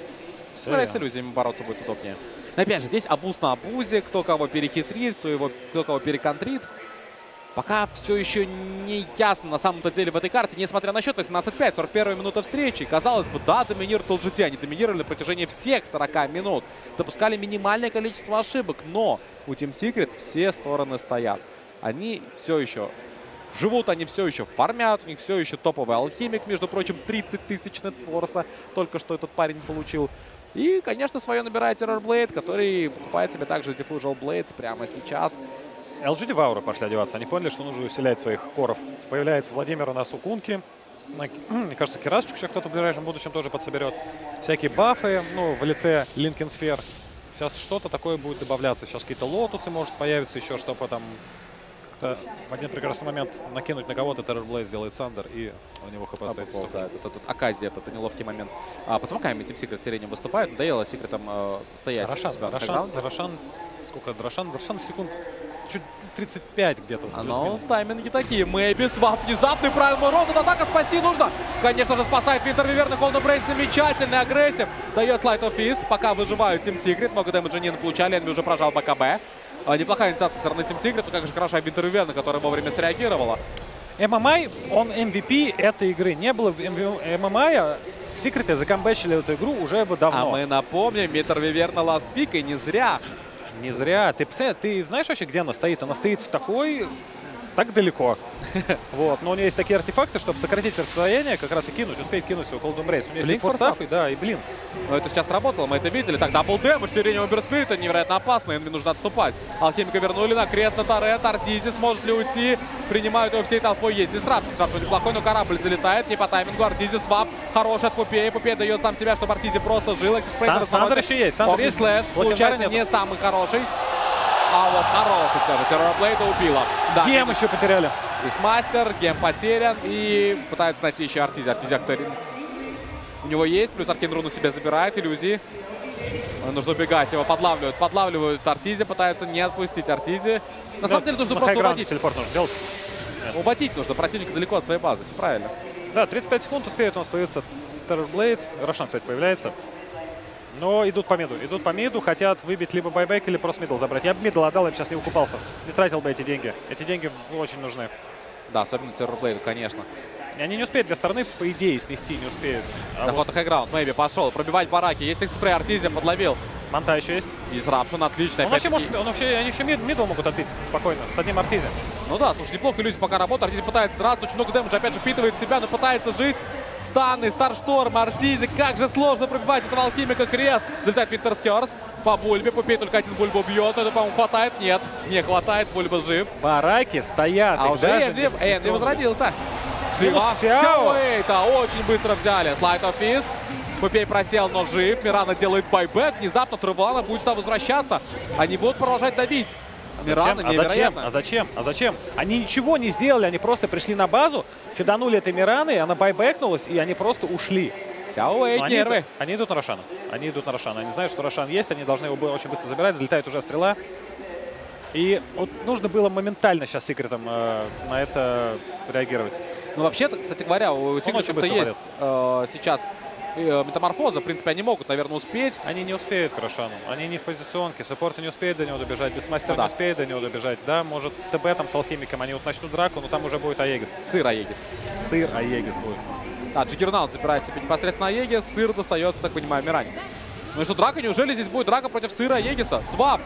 С иллюзиями бороться будет удобнее. Но опять же, здесь абуз на абузе, кто кого перехитрит, кто кого переконтрит. Пока все еще не ясно на самом-то деле в этой карте, несмотря на счет 18-5, 41 минута встречи. Казалось бы, да, доминирует LGD, они доминировали на протяжении всех 40 минут. Допускали минимальное количество ошибок, но у Team Secret все стороны стоят. Они все еще живут, они все еще фармят, у них все еще топовый алхимик, между прочим, 30 тысяч нетфорса только что этот парень получил. И, конечно, свое набирает Terror Blade, который покупает себе также Diffusal Blade прямо сейчас. LGD в ауру пошли одеваться. Они поняли, что нужно усилять своих коров. Появляется Владимир у нас у Кунки. Мне кажется, Кирасочку еще кто-то в ближайшем будущем тоже подсоберет. Всякие бафы, ну, в лице Линкен Сфер. Сейчас что-то такое будет добавляться. Сейчас какие-то лотусы может появиться еще, чтобы там как-то в один прекрасный момент накинуть на кого-то. Terror Blade сделает Сандер, и у него хп остается. Да, это оказия, это неловкий момент. По смоками Team Secret террине выступают. Надоело Секретом стоять. Рошан, сколько? Рошан секунд чуть 35 где-то. Ну, тайминги такие. Мэйби, свап внезапный, правильный урон. Тут атака спасти нужно. Конечно же, спасает Винтер Виверна. Golden Braid замечательный, агрессив. Дает Slide of Fist. Пока выживают Team Secret. Много дэмэджа не получали. Энми уже прожал БКБ. Неплохая инициация со стороны Team Secret. Но как же хороша Винтер Виверна, которая вовремя среагировала. ММА, он MVP этой игры. Не было ММА, Секреты закомбэчили эту игру уже бы давно. А мы напомним, Винтер Виверна ласт пик, и не зря. Не зря. Ты знаешь вообще, где она стоит? Она стоит в такой так далеко. Вот. Но у него есть такие артефакты, чтобы сократить расстояние, как раз и кинуть, успеть кинуть свой Cold Embrace. У него есть форсаф, и да, и блин. Но это сейчас работало, мы это видели. Так, дабл дэмэдж, Сирениум Уберспирита невероятно опасно, Энви нужно отступать. Алхимика вернули на крест на Торрент, Артизи сможет ли уйти? Принимают его всей толпой, есть дисрапшн. Дисрапшн неплохой, но корабль залетает, не по таймингу. Артизи свап, хороший от Пупея. Пупея дает сам себя, чтобы Артизи просто жил. Сандер еще есть, Сандер есть. Слэш, получается, не самый хороший. А вот хороший все же. Террорблейда убила. Да, Гем еще потеряли. здесь мастер, гем потерян. И пытаются найти еще Артизи. Артизи у него есть, плюс Аркейн Рун на себя забирает, иллюзии. Нужно убегать, его подлавливают Артизи, пытаются не отпустить Артизи. На самом деле нужно просто уводить. Телепорт нужно делать. Уводить нужно противника далеко от своей базы, все правильно. Да, 35 секунд успеет у нас появиться Террорблейд. Рошан, кстати, появляется. Но идут по миду, хотят выбить либо байбек, или просто мидл забрать. Я бы мидл отдал, я бы сейчас не укупался. Не тратил бы эти деньги. Эти деньги очень нужны. Да, особенно Террорблейду, конечно. И они не успеют две стороны, по идее, снести не успеют. Заход на хайграунд, Мэйби пошел, пробивать бараки. Есть экспрей, Артизи подловил. Манта еще есть. Дисрапшн, отлично. Он вообще может, они еще мидл могут отбить спокойно, с одним Артизи. Ну да, слушай, неплохо иллюзия пока работает. Артизи пытается драться, очень много дэмэджа, опять же впитывает себя, но пытается жить. Станы, Старшторм, Артизи, как же сложно пробивать этого алхимика, крест. Залетает Винтерскерс по Бульбе, Пупей только один Бульбу бьет, но это, по-моему, хватает. Нет, не хватает, Бульба жив. Бараки стоят. А уже Энви возродился. Минус Ксяо. Это очень быстро взяли. Слайд оф фист. Пупей просел, но жив. Мирана делает байбек. Внезапно Треволана будет сюда возвращаться. Они будут продолжать давить. Мирана невероятно. А зачем? Они ничего не сделали. Они просто пришли на базу, фиданули этой Мираны, она байбекнулась, и они просто ушли. Сяоуэй, нервы. Они идут на Рошана. Они знают, что Рошан есть. Они должны его очень быстро забирать. Залетает уже стрела. И вот нужно было моментально сейчас секретом на это реагировать. Ну, вообще-то, кстати говоря, у Секрета есть сейчас метаморфоза. В принципе, они могут, наверное, успеть. Они не успеют к Рошану. Они не в позиционке. Саппорты не успеют до него добежать. Бесмастер не успеет до него добежать. Да, может, ТБ там с алхимиком. Они вот начнут драку, но там уже будет Аегис. Сыр Аегис. Сыр Аегис будет. Да, Джиггернаут забирает себе непосредственно Аегис. Сыр достается, так понимаю, Миране. Ну и что, драка? Неужели здесь будет драка против сыра Аегиса? Свап!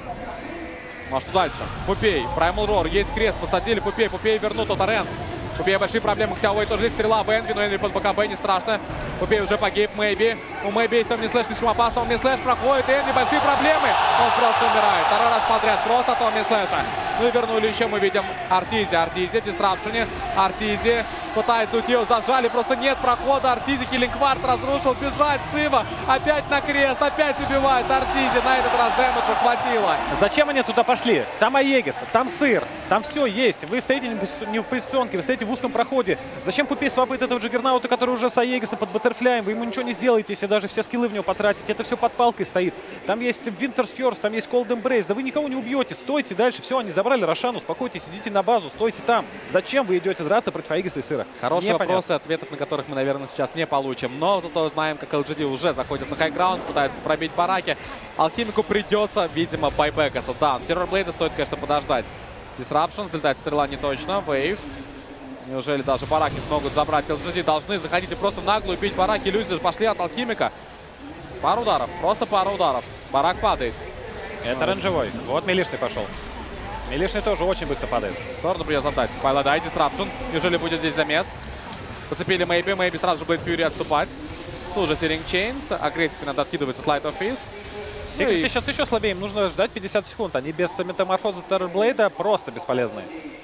Ну а что дальше? Пупей, Primal Roar, есть крест, подсадили Пупей, Пупей вернут Торрент. Пупей большие проблемы, Ксяоуэй тоже есть, стрела в Энви, но Энви под БКБ, не страшно. Пупей уже погиб, Мэйби. У Мэйби есть Томми Слэш, слишком опасно, Томми Слэш проходит, Энви большие проблемы. Он просто умирает, второй раз подряд, просто Томми Слэша. Ну и вернули еще, мы видим Артизи, Артизи в дисрапшене. Артизи пытается уйти, его зажали, просто нет прохода. Артизи, Хиллингвард разрушил, бежать, Шива. Опять на крест, опять убивает Артизи. На этот раз дэмэджа хватило. Зачем они туда пошли? Там Аегис, там сыр, там все есть. Вы стоите не в позиционке, вы стоите в узком проходе. Зачем Пупей свапает этого Джиггернаута, который уже с Аегиса под баттерфляем? Вы ему ничего не сделаете, если даже все скиллы в него потратите. Это все под палкой стоит. Там есть Винтерскерс, там есть Cold Embrace. Да вы никого не убьете. Стойте дальше. Все, они забрали Рошану. Успокойтесь, идите на базу, стойте там. Зачем вы идете драться против Аегиса и сыра? Хорошие вопросы, ответов на которых мы, наверное, сейчас не получим. Но зато знаем, как LGD уже заходит на хайграунд, пытается пробить бараки. Алхимику придется, видимо, байбекаться. Да, Террорблейда стоит, конечно, подождать. Disruption, взлетает стрела не точно. Вейв. Неужели даже бараки смогут забрать? LGD должны заходить и просто нагло бить бараки. Иллюзии пошли от Алхимика. Пару ударов, просто пару ударов. Барак падает. Это рейнджевой. Вот Милишный пошел. Милишный тоже очень быстро падает. В сторону придется отдать. Пайладай, Disruption. Неужели будет здесь замес? Подцепили Мэйби. Мэйби сразу же будет Фьюри отступать. Тут же Searing Chains. Агрессивно надо откидывается Slide of Fist. Секреты сейчас еще слабее. Им нужно ждать 50 секунд. Они без метаморфоза Террорблейда просто бесполезные.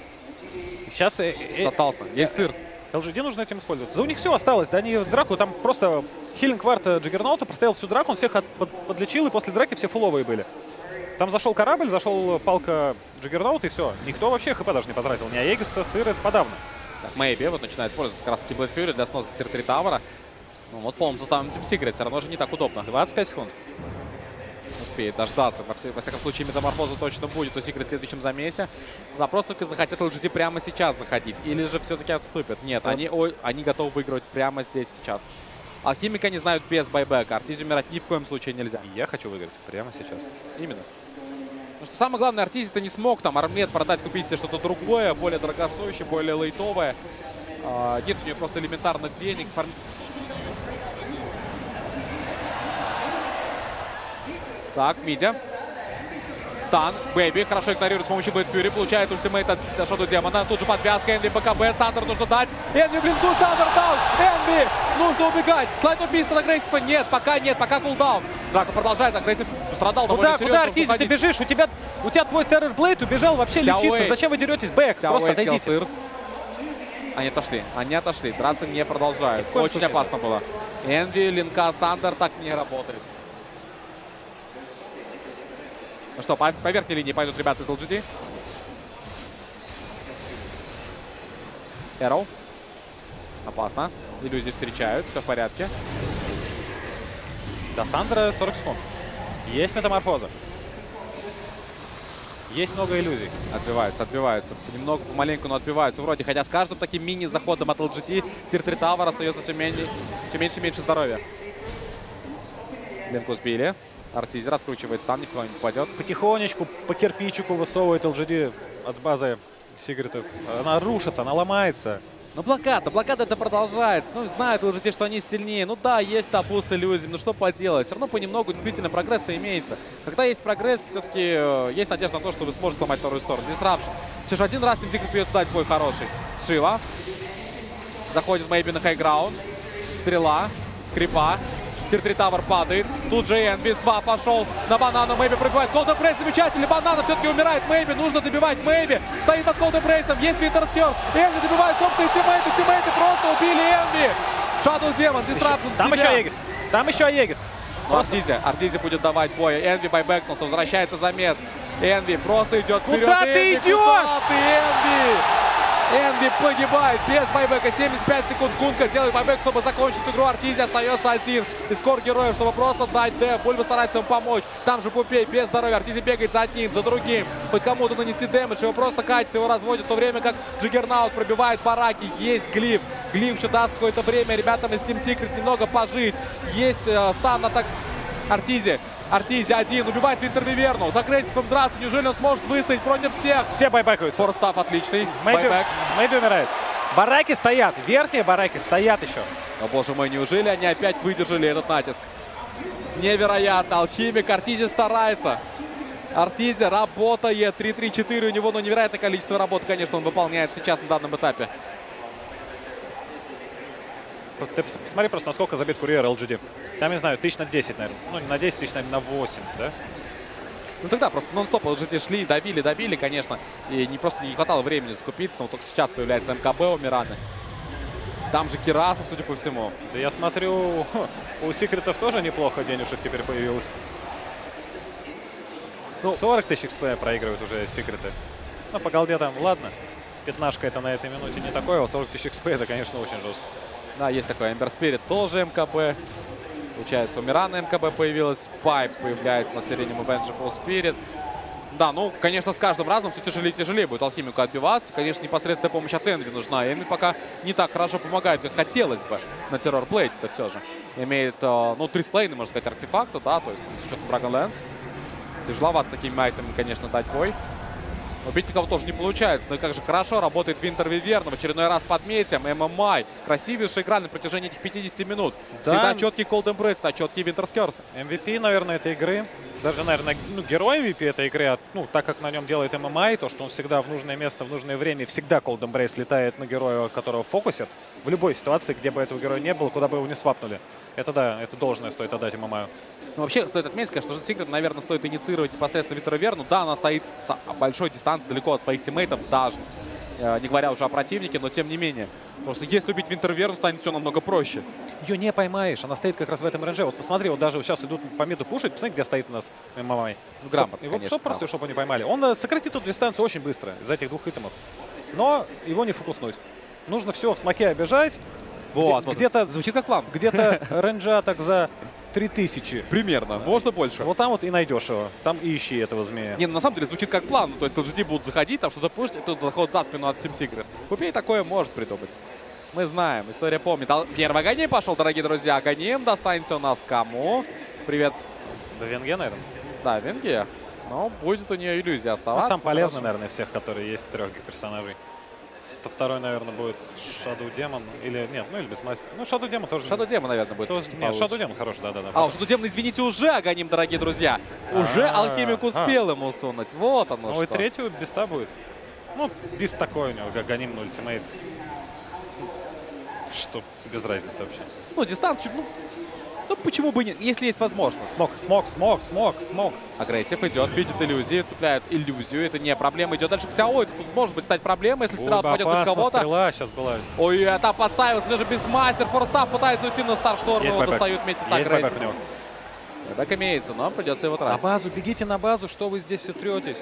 Сейчас остался. Есть сыр. LGD нужно этим использоваться. Да у них все осталось. Да они драку там просто Хиллингвард Джиггернаута простоял всю драку. Он всех подлечил, и после драки все фуловые были. Там зашел корабль, зашел палка Джиггернаута, и все. Никто вообще хп даже не потратил. Ни Аегиса, сыр, это подавно. Так, Мэйби вот начинает пользоваться как раз таки Блэд Фьюри для сноса Тир 3 Тавера. Ну вот полным составом Team Secret все равно же не так удобно. 25 секунд. Успеет дождаться. Во всяком случае, метаморфоза точно будет у Secret в следующем замесе. Вопрос только, захотят LGD прямо сейчас заходить. Или же все-таки отступят. Нет, да. они готовы выиграть прямо здесь сейчас. Алхимика не знают без байбека. Артизи умирать ни в коем случае нельзя. И я хочу выиграть прямо сейчас. Именно. Потому что самое главное, Артизи-то не смог там армлет продать, купить себе что-то другое, более дорогостоящее, более лейтовое. Нет у нее просто элементарно денег. Так, Мидя. Стан. Бэйби хорошо игнорирует с помощью Бэт Фьюри. Получает ультимейт от Shadow Демона. Тут же подвязка. Энви БКБ. Сандер нужно дать. Энви блинку. Сандер дал. Энви. Нужно убегать. Слайд убийство на Агрессива. Нет, пока нет. Пока кулдаун. Драка продолжает. Агрессив страдал довольно серьезно. Куда, Артизи, ты бежишь? У тебя твой Террор Блейд убежал вообще лечиться. Зачем вы деретесь? Бэк, просто отойдите. Они отошли. Они отошли. Драться не продолжают. Очень опасно было. Энви, линка, Сандер так не работает. Ну что, по верхней линии пойдут ребята из LGD. Arrow. Опасно. Иллюзии встречают. Все в порядке. До Сандера 40 секунд. Есть метаморфоза. Есть много иллюзий. Отбиваются, отбиваются. Немного, помаленьку, но отбиваются вроде. Хотя с каждым таким мини-заходом от LGD Тир 3 Тавер остается все меньше и меньше здоровья. Ленку сбили. Артизи раскручивает стан, ни в кого не попадет. Потихонечку по кирпичику высовывает LGD от базы Сигритов. Она рушится, она ломается. Ну блокада это продолжается. Ну, знают LGD, что они сильнее. Ну да, есть табу с иллюзией, но что поделать. Все равно понемногу действительно прогресс-то имеется. Когда есть прогресс, все-таки есть надежда на то, что вы сможете сломать вторую сторону. Disruption. Все же один раз Team Secret придется дать бой хороший. Шива. Заходит Мэйби на хайграунд. Стрела. Крипа. Тир 3 Тавер падает. Тут же Энви. Свап пошел на банана. Мэйби пробивает. Cold Embrace замечательный. Банана все-таки умирает. Мэйби. Нужно добивать. Мэйби стоит под Cold Embrace. Есть Winter's Curse. Энви добивает собственные тиммейты. Тиммейты просто убили Энви. Shadow Demon. Disruption. Там еще Аегис. Там еще Аегис. Артизи будет давать бой. Энви байбэкнулся. Возвращается в замес. Энви просто идет вперед. Куда ты идешь? Куда ты, Энви? Энви погибает без байбека. 75 секунд. Кунка делает байбек, чтобы закончить игру. Артизи остается один. И скор героев, чтобы просто дать деф. Бульба старается ему помочь. Там же Пупей без здоровья. Артизи бегает за одним, за другим. Хоть кому-то нанести дэмэдж. Его просто катит, его разводит. В то время как Джиггернаут пробивает бараки. Есть глиф. Глиф еще даст какое-то время ребятам из Team Secret немного пожить. Есть стан на так Артизи. Артизи один, убивает Винтер Виверну. За Агрессивом драться. Неужели он сможет выстоять против всех? Все байбекаются. Форстав отличный. Мэйби умирает. Бараки стоят. Верхние бараки стоят еще. О боже мой, неужели они опять выдержали этот натиск? Невероятно. Алхимик. Артизи старается. Артизи работает. 3-3-4 у него, но невероятное количество работы, конечно, он выполняет сейчас на данном этапе. Ты посмотри просто, насколько забит курьер LGD. Там, не знаю, тысяч на 10, наверное. Ну, не на 10 тысяч, наверное, на 8, да? Ну тогда просто нон-стоп LGD шли, добили, конечно. И просто не хватало времени закупиться. Но только сейчас появляется МКБ у Мираны. Там же Кираса, судя по всему. Да я смотрю, у Секретов тоже неплохо денежек теперь появилось. Ну, 40 тысяч XP проигрывают уже Секреты. Ну, по голде там, ладно. Пятнашка это на этой минуте не такое, а 40 тысяч XP это, конечно, очень жестко. Да, есть такой Эмбер Спирит, тоже МКБ. Получается, у Мирана МКБ появилась. Пайп появляется на середине Avengers Full Spirit. Да, ну, конечно, с каждым разом все тяжелее и тяжелее будет Алхимику отбиваться. Конечно, непосредственная помощь от Энви нужна. Энви пока не так хорошо помогает, как хотелось бы на Террор Блейде-то все же. Имеет, ну, 3 сплейны, можно сказать, артефакта, да, то есть с учетом Dragonlance. Тяжеловато такими айтами, конечно, дать бой. Убить никого тоже не получается. Но как же хорошо работает Винтер Виверна. В очередной раз подметим. ММА. Красивейшая игра на протяжении этих 50 минут. Да. Всегда четкий Cold Embrace, всегда четкий Winter's Curse. MVP, наверное, этой игры. Даже, наверное, ну, герой MVP этой игры, ну, так как на нем делает ММА, то, что он всегда в нужное место, в нужное время, всегда Cold Embrace летает на героя, которого фокусят. В любой ситуации, где бы этого героя не было, куда бы его не свапнули. Это да, это должное стоит отдать ММА. Ну, вообще, стоит отметить, конечно, что Secret, наверное, стоит инициировать непосредственно Винтер Виверну. Да, она стоит с большой дистанции, далеко от своих тиммейтов, даже. Не говоря уже о противнике, но тем не менее. Просто если убить Винтер Виверну, станет все намного проще. Ее не поймаешь, она стоит как раз в этом рейнже. Вот посмотри, вот даже вот сейчас идут по миду пушить, посмотри, где стоит у нас ММА. Ну, грамотно, конечно. Что просто, чтобы не поймали. Он сократит эту дистанцию очень быстро из этих двух итемов. Но его не фокуснуть. Нужно все в смоке обижать. Вот, где-то звучит как план. Где-то рейнджа так за 3000. Примерно, можно больше. Вот там вот и найдешь его. Там и ищи этого змея. Не, ну на самом деле звучит как план. То есть LGD будут заходить, там что-то пушить, и тут заход за спину от Team Secret. Пупей такое может придумать. Мы знаем, история помнит. Первый Аганим пошел, дорогие друзья. Аганим достанется у нас кому? Привет. Да Венге, наверное. Да, Венге. Но будет у нее иллюзия оставаться. Ну, сам полезный, наверное, из всех, которые есть, трех персонажей. Это второй, наверное, будет Shadow Demon. Или нет, ну или Бисмастер. Ну, Shadow Demon тоже. Shadow Demon, наверное, будет. Тоже, нет, Shadow Demon хороший, да-да-да. А, Shadow Demon, извините, уже Аганим, дорогие друзья. Уже Алхимик успел ему сунуть. Вот оно Ну что. и третью Биста будет. Ну, Бист такой у него, Аганим, ну, ультимейт. Что, без разницы вообще. Ну, дистанцию, ну, почему бы нет, если есть возможность. Смог. Агрессив идет, видит иллюзии, цепляет иллюзию. Это не проблема. Идет дальше к Сяо. Это тут может быть стать проблемой, если стрела попадет под кого-то. Стрела сейчас была. Ой, там подставился даже Бисмастер. Форстав пытается уйти на Старшторм. Его байбек. достают вместе с Есть байбек у агрессией. него. Байбек имеется, но придется его На тратить. базу, бегите на базу, что вы здесь все третесь?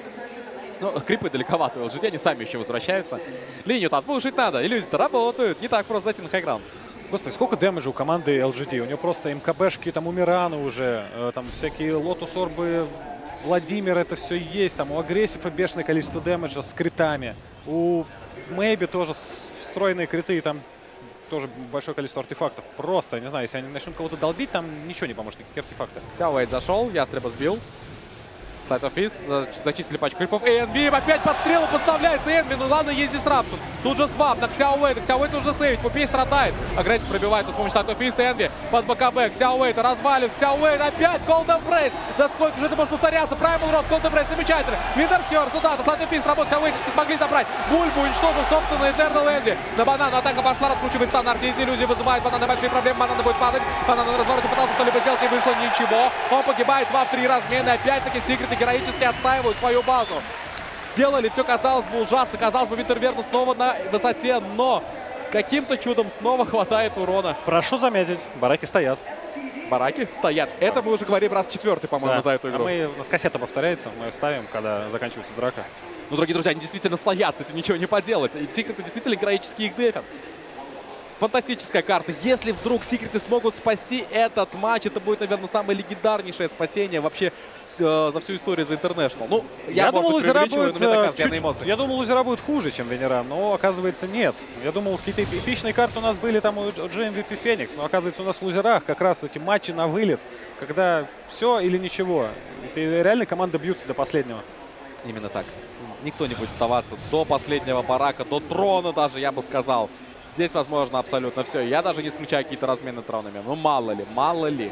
Ну, крипы далековато. У LGD они сами еще возвращаются. Линию-то отпушить надо. Иллюзии-то работают. Не так просто зайти на хайграунд. Господи, сколько дэмэджа у команды LGD? У него просто МКБшки, там у Мирана уже, там всякие Лотус-Орбы, Владимир, это все есть. Там у Агрессива бешеное количество дэмэджа с критами. У Мэйби тоже встроенные криты, там тоже большое количество артефактов. Просто, не знаю, если они начнут кого-то долбить, там ничего не поможет, никакие артефакты. Сяо Вейт зашел, Ястреба сбил. Слайд офис, зачистили пачку крипов. Энби опять подстрелу подставляется Энби. Ну ладно, есть дисрапшн. Тут же свап на Ксяо Вейта. Ксяо Вейт нужно сейвить. Пупей страдает. Агрессив пробивает с помощью слайд офиста. Энби под БКБ. Ксяо Вейта развалит. Ксяо Вейт опять Golden Brace. Да сколько же это может повторяться? Праймал Рос, Golden Brace замечательно. Винтерский Орс туда. Слайд офис работает. Ксяо Вейт не смогли забрать. Бульбу уничтожил собственно Этернал Энди. На банану атака пошла. Раскручивает стан. Артиз иллюзии вызывает банана большие проблемы. Банана будет падать. Банана на развороте пытался что-либо сделать. Не вышло ничего. Он погибает 2-3 размены. Опять-таки Секреты героически отстаивают свою базу. Сделали все, казалось бы, ужасно. Казалось бы, Винтерверна снова на высоте, но каким-то чудом снова хватает урона. Прошу заметить, бараки стоят. Бараки стоят. Это мы уже говорим раз четвертый, по-моему, за эту игру. А у нас кассета повторяется, мы ее ставим, когда заканчивается драка. Ну, дорогие друзья, они действительно стоят, с этим ничего не поделать. И Секреты действительно героически их дефят. Фантастическая карта. Если вдруг Секреты смогут спасти этот матч, это будет, наверное, самое легендарнейшее спасение вообще за всю историю за Интернешнл. Ну, я думал, может быть, преувеличиваю, но мне так кажется, я на чуть, эмоциях. я думал, Лузера будет хуже, чем Венера, но оказывается нет. Я думал, какие-то эпичные карты у нас были там у GMVP Феникс, но оказывается у нас в Лузерах как раз эти матчи на вылет, когда все или ничего. И реально команда бьются до последнего. Именно так. Никто не будет сдаваться до последнего барака, до трона даже, я бы сказал. Здесь возможно абсолютно все. Я даже не исключаю какие-то размены тронами. Ну, мало ли.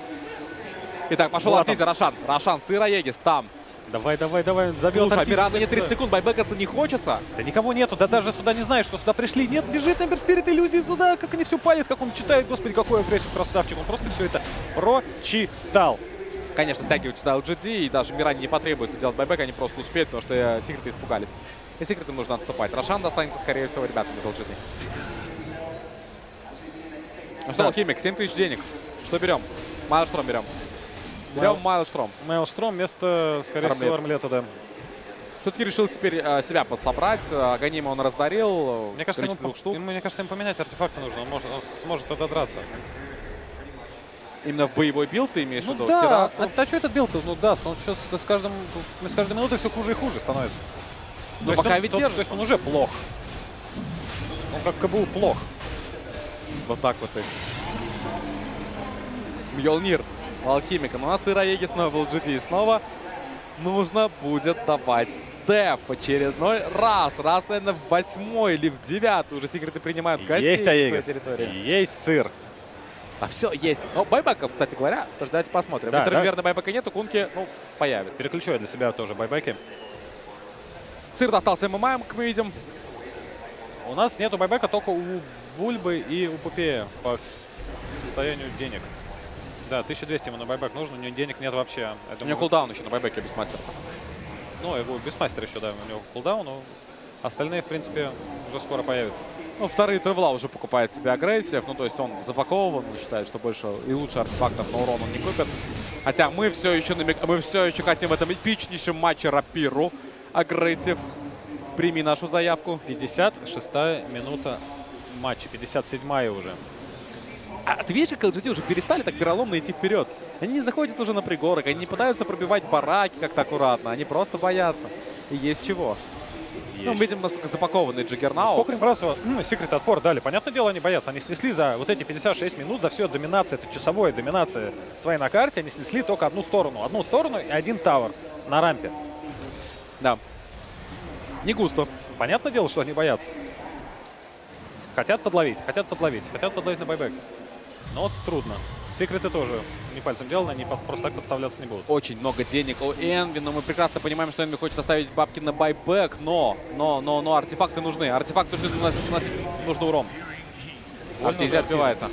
Итак, пошел артизер Рошан. Рошан, Сыроегис там. Давай, забил. Слушай, Мирана не 30 секунд, байбекаться не хочется. Да никого нету, да даже сюда не знаешь, что сюда пришли. Нет, бежит Эмбер Спирит иллюзии сюда, как они все палят, как он читает. Господи, какой агрессив красавчик. Он просто все это прочитал. Конечно, стягивают сюда LGD, и даже Миране не потребуется делать байбек, они просто успеют, потому что Секреты испугались. И Секретам нужно отступать. Рошан достанется, скорее всего, ребятам из LGD. Ну что, Алхимик, 7000 денег. Что берем? Майлштром берем. Берем Майлштром. Майлштром вместо, скорее всего, Армлета, да. Все-таки решил теперь себя подсобрать. Аганима он раздарил. Мне кажется, мне кажется, им поменять артефакты нужно. Он сможет отодраться. Именно в боевой билд ты имеешь в виду? Да, а что этот билд даст? Он сейчас с каждой минутой все хуже и хуже становится. Но пока ведь держится. То есть он уже плох. Он как КБУ плох. Вот так вот и. Мьёлнир Алхимика. Но у нас Сыроеги снова в LGD. И снова нужно будет давать деф в очередной раз. Раз, наверное, в 8-й или в 9-й уже Секреты принимают гостей есть на своей Аегис, территории. есть сыр. А все есть. Но байбеков, кстати говоря, давайте посмотрим. Да, Наверное, байбека нету, Кунки, появится. Переключу я для себя тоже байбеки. Сыр достался ММА, как мы видим. У нас нету байбека только у Бульбы и у Пупея по состоянию денег. Да, 1200 ему на байбек нужно, у него денег нет вообще. У него кулдаун еще на байбеке без мастера. Ну, его без мастера еще, да, у него кулдаун, но остальные, в принципе, уже скоро появятся. Ну, вторые тревела уже покупает себе агрессив. Ну, то есть он запакован, считает, что больше и лучше артефактов на урон он не купит. Хотя мы все еще хотим в этом эпичнейшем матче рапиру. Агрессив, прими нашу заявку. 56-я минута матча, 57-я уже. А ты видишь, как LGD уже перестали так вероломно идти вперед? Они не заходят уже на пригорок, они не пытаются пробивать бараки как-то аккуратно, они просто боятся. И есть чего. Ну, мы видим, насколько запакованный Джиггернаут. Сколько им раз секрет отпор дали. Понятное дело, они боятся. Они снесли за вот эти 56 минут, за всю доминацию, это часовая доминация своей на карте, они снесли только одну сторону. Одну сторону и один тавер на рампе. Да. Не густо. Понятное дело, что они боятся. Хотят подловить на байбек. Но трудно. Секреты тоже не пальцем деланы, они просто так подставляться не будут. Очень много денег у Энви, но мы прекрасно понимаем, что Энви хочет оставить бабки на байбек, но артефакты нужны. Артефакты наносить нужно урон. Артизи отбивается.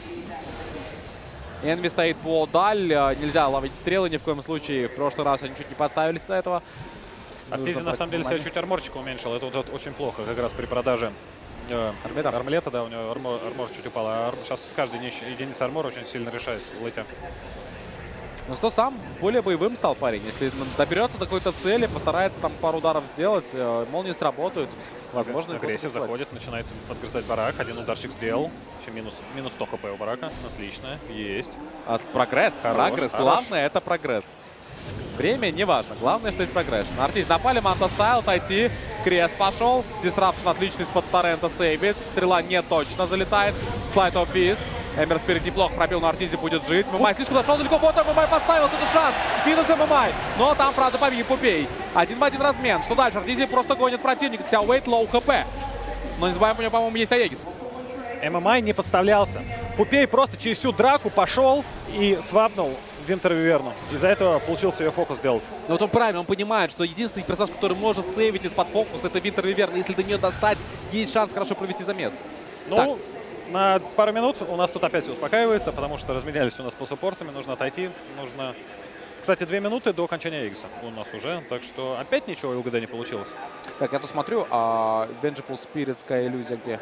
Энви стоит по даль, нельзя ловить стрелы ни в коем случае. В прошлый раз они чуть не подставились из-за этого. Артизи на самом деле себе чуть арморчика уменьшил, это вот очень плохо, как раз при продаже армлета, да, у него армор чуть упал, а сейчас с каждой единицы армора очень сильно решает в лете. Ну что, сам более боевым стал парень. Если доберется до какой-то цели, постарается там пару ударов сделать, молнии сработают. Возможно, агрессив заходит, начинает подгрызать барак. Один ударчик сделал. Еще минус 100 хп у барака. Отлично, есть. Прогресс. Хорош. Главное, это прогресс. Время не важно. Главное, что есть прогресс. На Артиз напали, Манта Стайл, Тайти. Крест пошел. Дисрапшн отличный из-под Торрента сейвит. Стрела не точно залетает. Слайд оф фист. Эмбер Спирит неплохо пробил, но Артизи будет жить. ММА слишком зашел далеко. Вот ММА подставился. Это шанс. Минус ММА. Но там, правда, побил Пупей. 1 в 1 размен. Что дальше? Артизи просто гонит противника. Ксяо Уэйт, лоу хп. Но не забываем, у него, по-моему, есть Аегис. ММА не подставлялся. Пупей просто через всю драку пошел и свапнул Винтер Виверну. Из-за этого получился ее фокус сделать. Но вот он правильно, он понимает, что единственный персонаж, который может сейвить из-под фокуса, это Винтер Виверна. Если до нее достать, есть шанс хорошо провести замес. Ну, так. На пару минут у нас тут опять все успокаивается, потому что разменялись у нас по суппортами. Нужно отойти. Нужно... Кстати, 2 минуты до окончания Эгиса у нас уже. Так что опять ничего ЛГД не получилось. Так, я тут смотрю, а Vengeful Spiritская иллюзия где?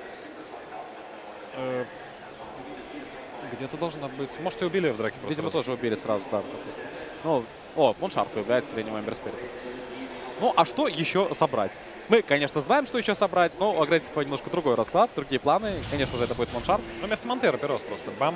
Где-то должна быть. Может, и убили в драке. Видимо, тоже убили сразу. Да. Ну, Муншарк появляется среднего Эмбер Спирита. Ну, а что еще собрать? Мы, конечно, знаем, что еще собрать, но у агрессива немножко другой расклад, другие планы. Конечно же, это будет Муншарк. Ну, вместо Монтера Перос просто. Бам.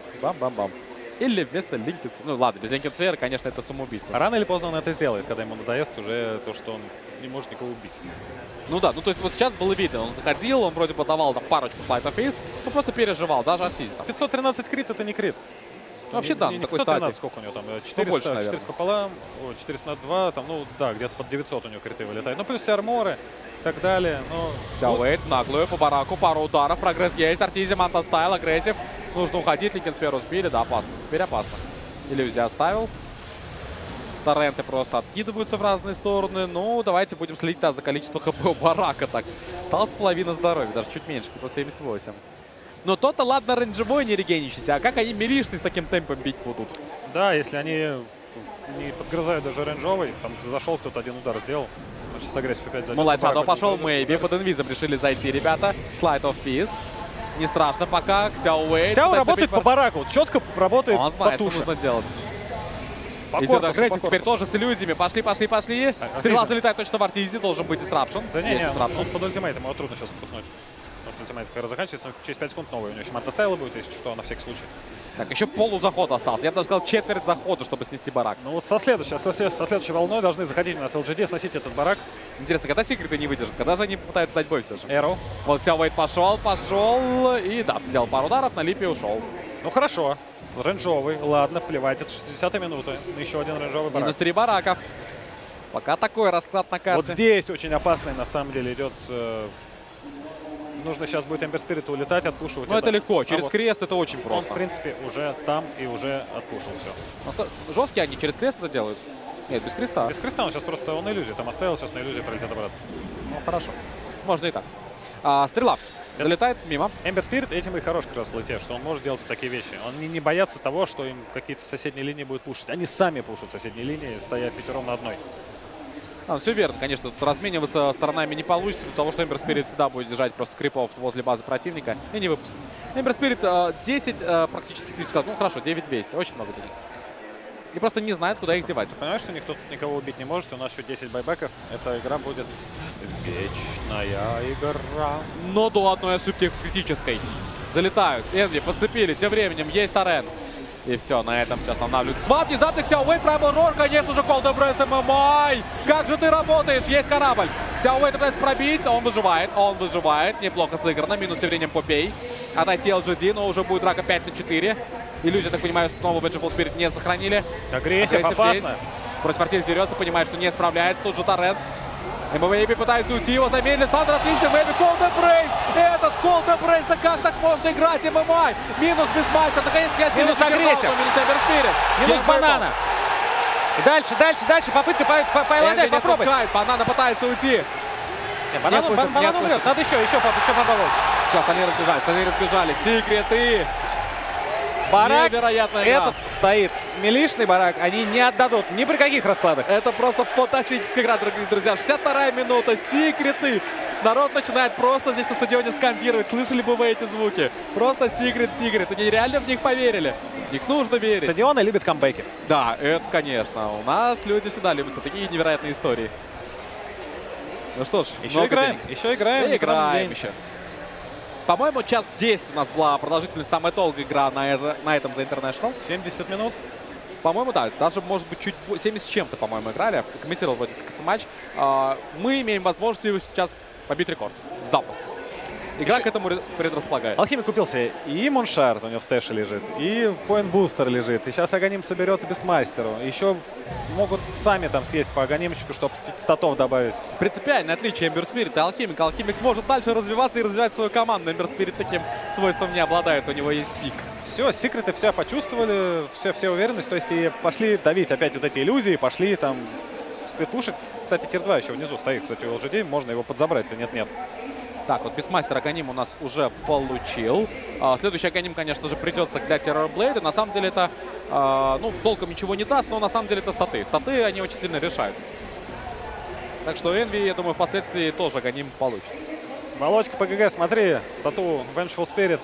Или вместо Линкетс. Ну, ладно, без Линкетсера, конечно, это самоубийство. Рано или поздно он это сделает, когда ему надоест уже то, что он не может никого убить. Ну да, ну то есть вот сейчас было видно, он заходил, он вроде бы давал там парочку слайдов фейс, но просто переживал, даже Артизи там. 513 крит — это не крит. Вообще да, не такой 513, стати. сколько у него там? 400, больше, наверное. 400 пополам, 402, там, ну да, где-то под 900 у него криты вылетают. Ну плюс все арморы и так далее. Но... Сяуэйт, наглую по бараку, пару ударов, прогресс есть, Артизи, Манта Стайл, агрессив. Нужно уходить, Линкенсферу сбили, да, опасно. Теперь опасно. Иллюзия оставил. Торренты просто откидываются в разные стороны. Ну, давайте будем следить за количеством хп у барака. Так, осталось половина здоровья, даже чуть меньше, 578. Но то-то, ладно, рейнджевой не регенящийся. А как они милишный с таким темпом бить будут? Да, если они не подгрызают даже рейнджовый, там зашел кто-то, один удар сделал. Сейчас агрессив опять зайдет. Мулайт Шадоу пошел, Мэйби под инвизом решили зайти, ребята. Слайд оф фист. Не страшно пока. Ксяо Уэйт. Ксяо работает по бараку, четко работает он знает, по что туше. нужно делать. По Идет корпусу, агрессив по теперь корпусу. тоже с иллюзиями. Пошли. Стрела залетает точно в Артизи, должен быть дисрапшн. Да не, Есть дисрапшн. он под ультимейтом, его трудно сейчас вкуснуть. Вот ультимейт как раз заканчивается, но через 5 секунд новый. У него еще Манта Стайла будет, если что, на всякий случай. Так, еще полузаход остался. Я бы даже сказал четверть захода, чтобы снести барак. Ну вот со следующей волной должны заходить у нас LGD, сносить этот барак. Интересно, когда секреты не выдержат? Когда же они попытаются дать бой все же? Эро. Вот Ксяо Уэйт пошел. И да, сделал пару ударов, на липе ушел. Ну хорошо. Рейнджовый, ладно, плевать, это 60-я минута. Еще один рейнджовый барак. Минус 3 барака. Пока такой расклад на карте. Вот здесь очень опасный на самом деле идет. Нужно сейчас будет Эмбер Спириту улетать, отпушивать. Ну это легко, через крест это очень Он, просто. в принципе, уже там и уже отпушил все. Жесткие они через крест это делают? Нет, без креста. Без креста он сейчас просто, он иллюзию там оставил, сейчас на иллюзии пролетит обратно. Ну хорошо. Можно и так. Стрела. Залетает мимо. Эмбер Спирит этим и хорош как раз в лете, что он может делать вот такие вещи. Он не боятся того, что им какие-то соседние линии будут пушить. Они сами пушат соседние линии, стоя пятером на одной. Все верно, конечно, тут размениваться сторонами не получится, из-за того, что Эмбер Спирит всегда будет держать просто крипов возле базы противника и не выпустит. Эмбер Спирит 10 практически тысяч, ну хорошо, 9200, очень много денег. И просто не знает, куда их девать. Понимаешь, что никто никого убить не может, у нас еще 10 байбеков. Эта игра будет вечная игра. Но до одной ошибки критической. Залетают, Энви подцепили, тем временем есть Торрент. И все, на этом все останавливается. Свап, внезапно Ксяо Уэйт, Праймал Рор, конечно же, Cold Embrace ММА. Как же ты работаешь? Есть корабль. Ксяо Уэйт пытается пробить, он выживает. Неплохо сыграно, минус тем временем Попей. Отойти LGD, но уже будет драка 5 на 4. Иллюзия, так понимаю, снова Vengeful Spirit не сохранили. Агрессив опасно. Здесь. Против Артизи дерется, понимает, что не справляется. Тут же Торрент. МВП пытается уйти, его замедлили. Сандер отлично, Мэйби Колден Брейс. Этот Колден Брейс, да как так можно играть, ММА? Минус Бисмастер, наконец-то я Минус агрессия. Минус Эверспирит. Минус банана. Дальше. Попытка Пайладай, попробуй. Банана пытается уйти. Банан умрет. Надо еще поболоть. Сейчас они разбежали. Секреты. Барак, Невероятная игра. этот стоит. Милишный барак они не отдадут ни при каких раскладах. Это просто фантастическая игра, дорогие друзья. 62-я минута. Секреты. Народ начинает просто здесь на стадионе скандировать. Слышали бы вы эти звуки? Просто секрет. Они реально в них поверили. В них нужно верить. Стадионы любят камбэки. Да, это конечно. У нас люди всегда любят такие невероятные истории. Ну что ж, Еще играем. Играем еще. По-моему, час 10 у нас была продолжительность, самая долгая игра на этом The International. 70 минут. По-моему, да. Даже, может быть, чуть 70 с чем-то, по-моему, играли. Комментировал вроде этот матч. Мы имеем возможность сейчас побить рекорд. Запросто. Игра к этому предрасполагает. Алхимик купил себе и Муншард у него в стэше лежит, и Point Booster лежит. И сейчас Аганим соберет Бисмастеру. Еще могут сами там съесть по Аганимчику, чтобы статов добавить. Принципиальное отличие Эмбер Спирит и Алхимика. Алхимик может дальше развиваться и развивать свою команду. Эмбер Спирит таким свойством не обладает. У него есть пик. Все, секреты все почувствовали, все уверенность. То есть и пошли давить опять вот эти иллюзии, пошли там сплитпушить. Кстати, Тир-2 еще внизу стоит. Кстати, у LGD можно его подзабрать-то нет. Так, вот Бисмастер Аганим у нас уже получил. Следующий Аганим, конечно же, придется для Террорблейда. На самом деле это, ну, толком ничего не даст, но на самом деле это статы. Статы они очень сильно решают. Так что Энви, я думаю, впоследствии тоже Аганим получит. Володька ПГГ, смотри, стату Vengeful Spirit.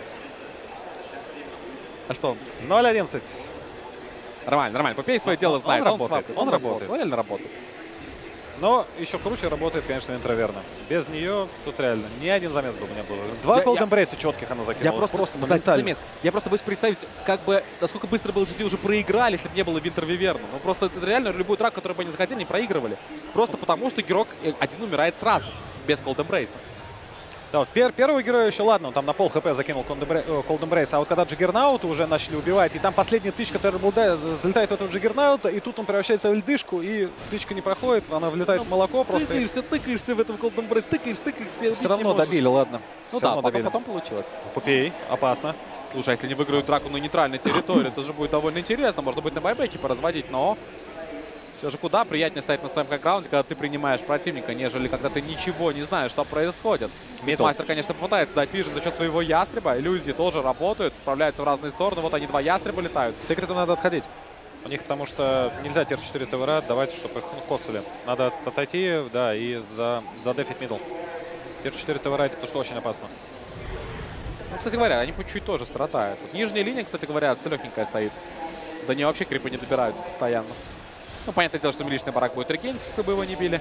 А что? 0-11. Нормально. Попей свое дело знает. Он работает. Он реально работает. Но еще круче работает, конечно, Интроверна. Без нее тут реально ни один замес бы не было. Два Golden Brace четких она закинула. Я просто моментально. Я просто боюсь представить, как бы, насколько быстро бы LGD уже проиграли, если бы не было Винтер Виверна. Ну просто это реально любой трак, который бы они захотели, не проигрывали. Просто потому, что игрок один умирает сразу, без Golden Brace. Да, вот первого героя еще ладно, он там на пол хп закинул Golden Brace, а вот когда Джиггернаута уже начали убивать, и там последний тыч, который был, да, залетает в этого Джиггернаута, и тут он превращается в льдышку, и тычка не проходит, она влетает в молоко просто. Тыкаешься в этом Golden Brace, тыкаешься. Все равно добили, ладно. Ну да, потом получилось. Попей, опасно. Слушай, а если не выиграют драку на нейтральной территории, это же будет довольно интересно. Можно будет на байбеке поразводить, но все же куда приятнее стоять на своем бэкграунде, когда ты принимаешь противника, нежели когда ты ничего не знаешь, что происходит. Бисмастер, конечно, попытается дать вижен за счет своего ястреба. Иллюзии тоже работают, отправляются в разные стороны. Вот они, два ястреба летают. Секретам надо отходить. У них потому что нельзя тир-4 ТВР давать, чтобы их коцали. Надо отойти, да, и задефить мидл. Тир-4 ТВР это то, что очень опасно. Ну, кстати говоря, они по чуть-чуть тоже страдают. Вот нижняя линия, кстати говоря, целехенькая стоит. До нее вообще крипы не добираются постоянно. Ну, понятное дело, что милишный барак будет рекенить, как бы его не били.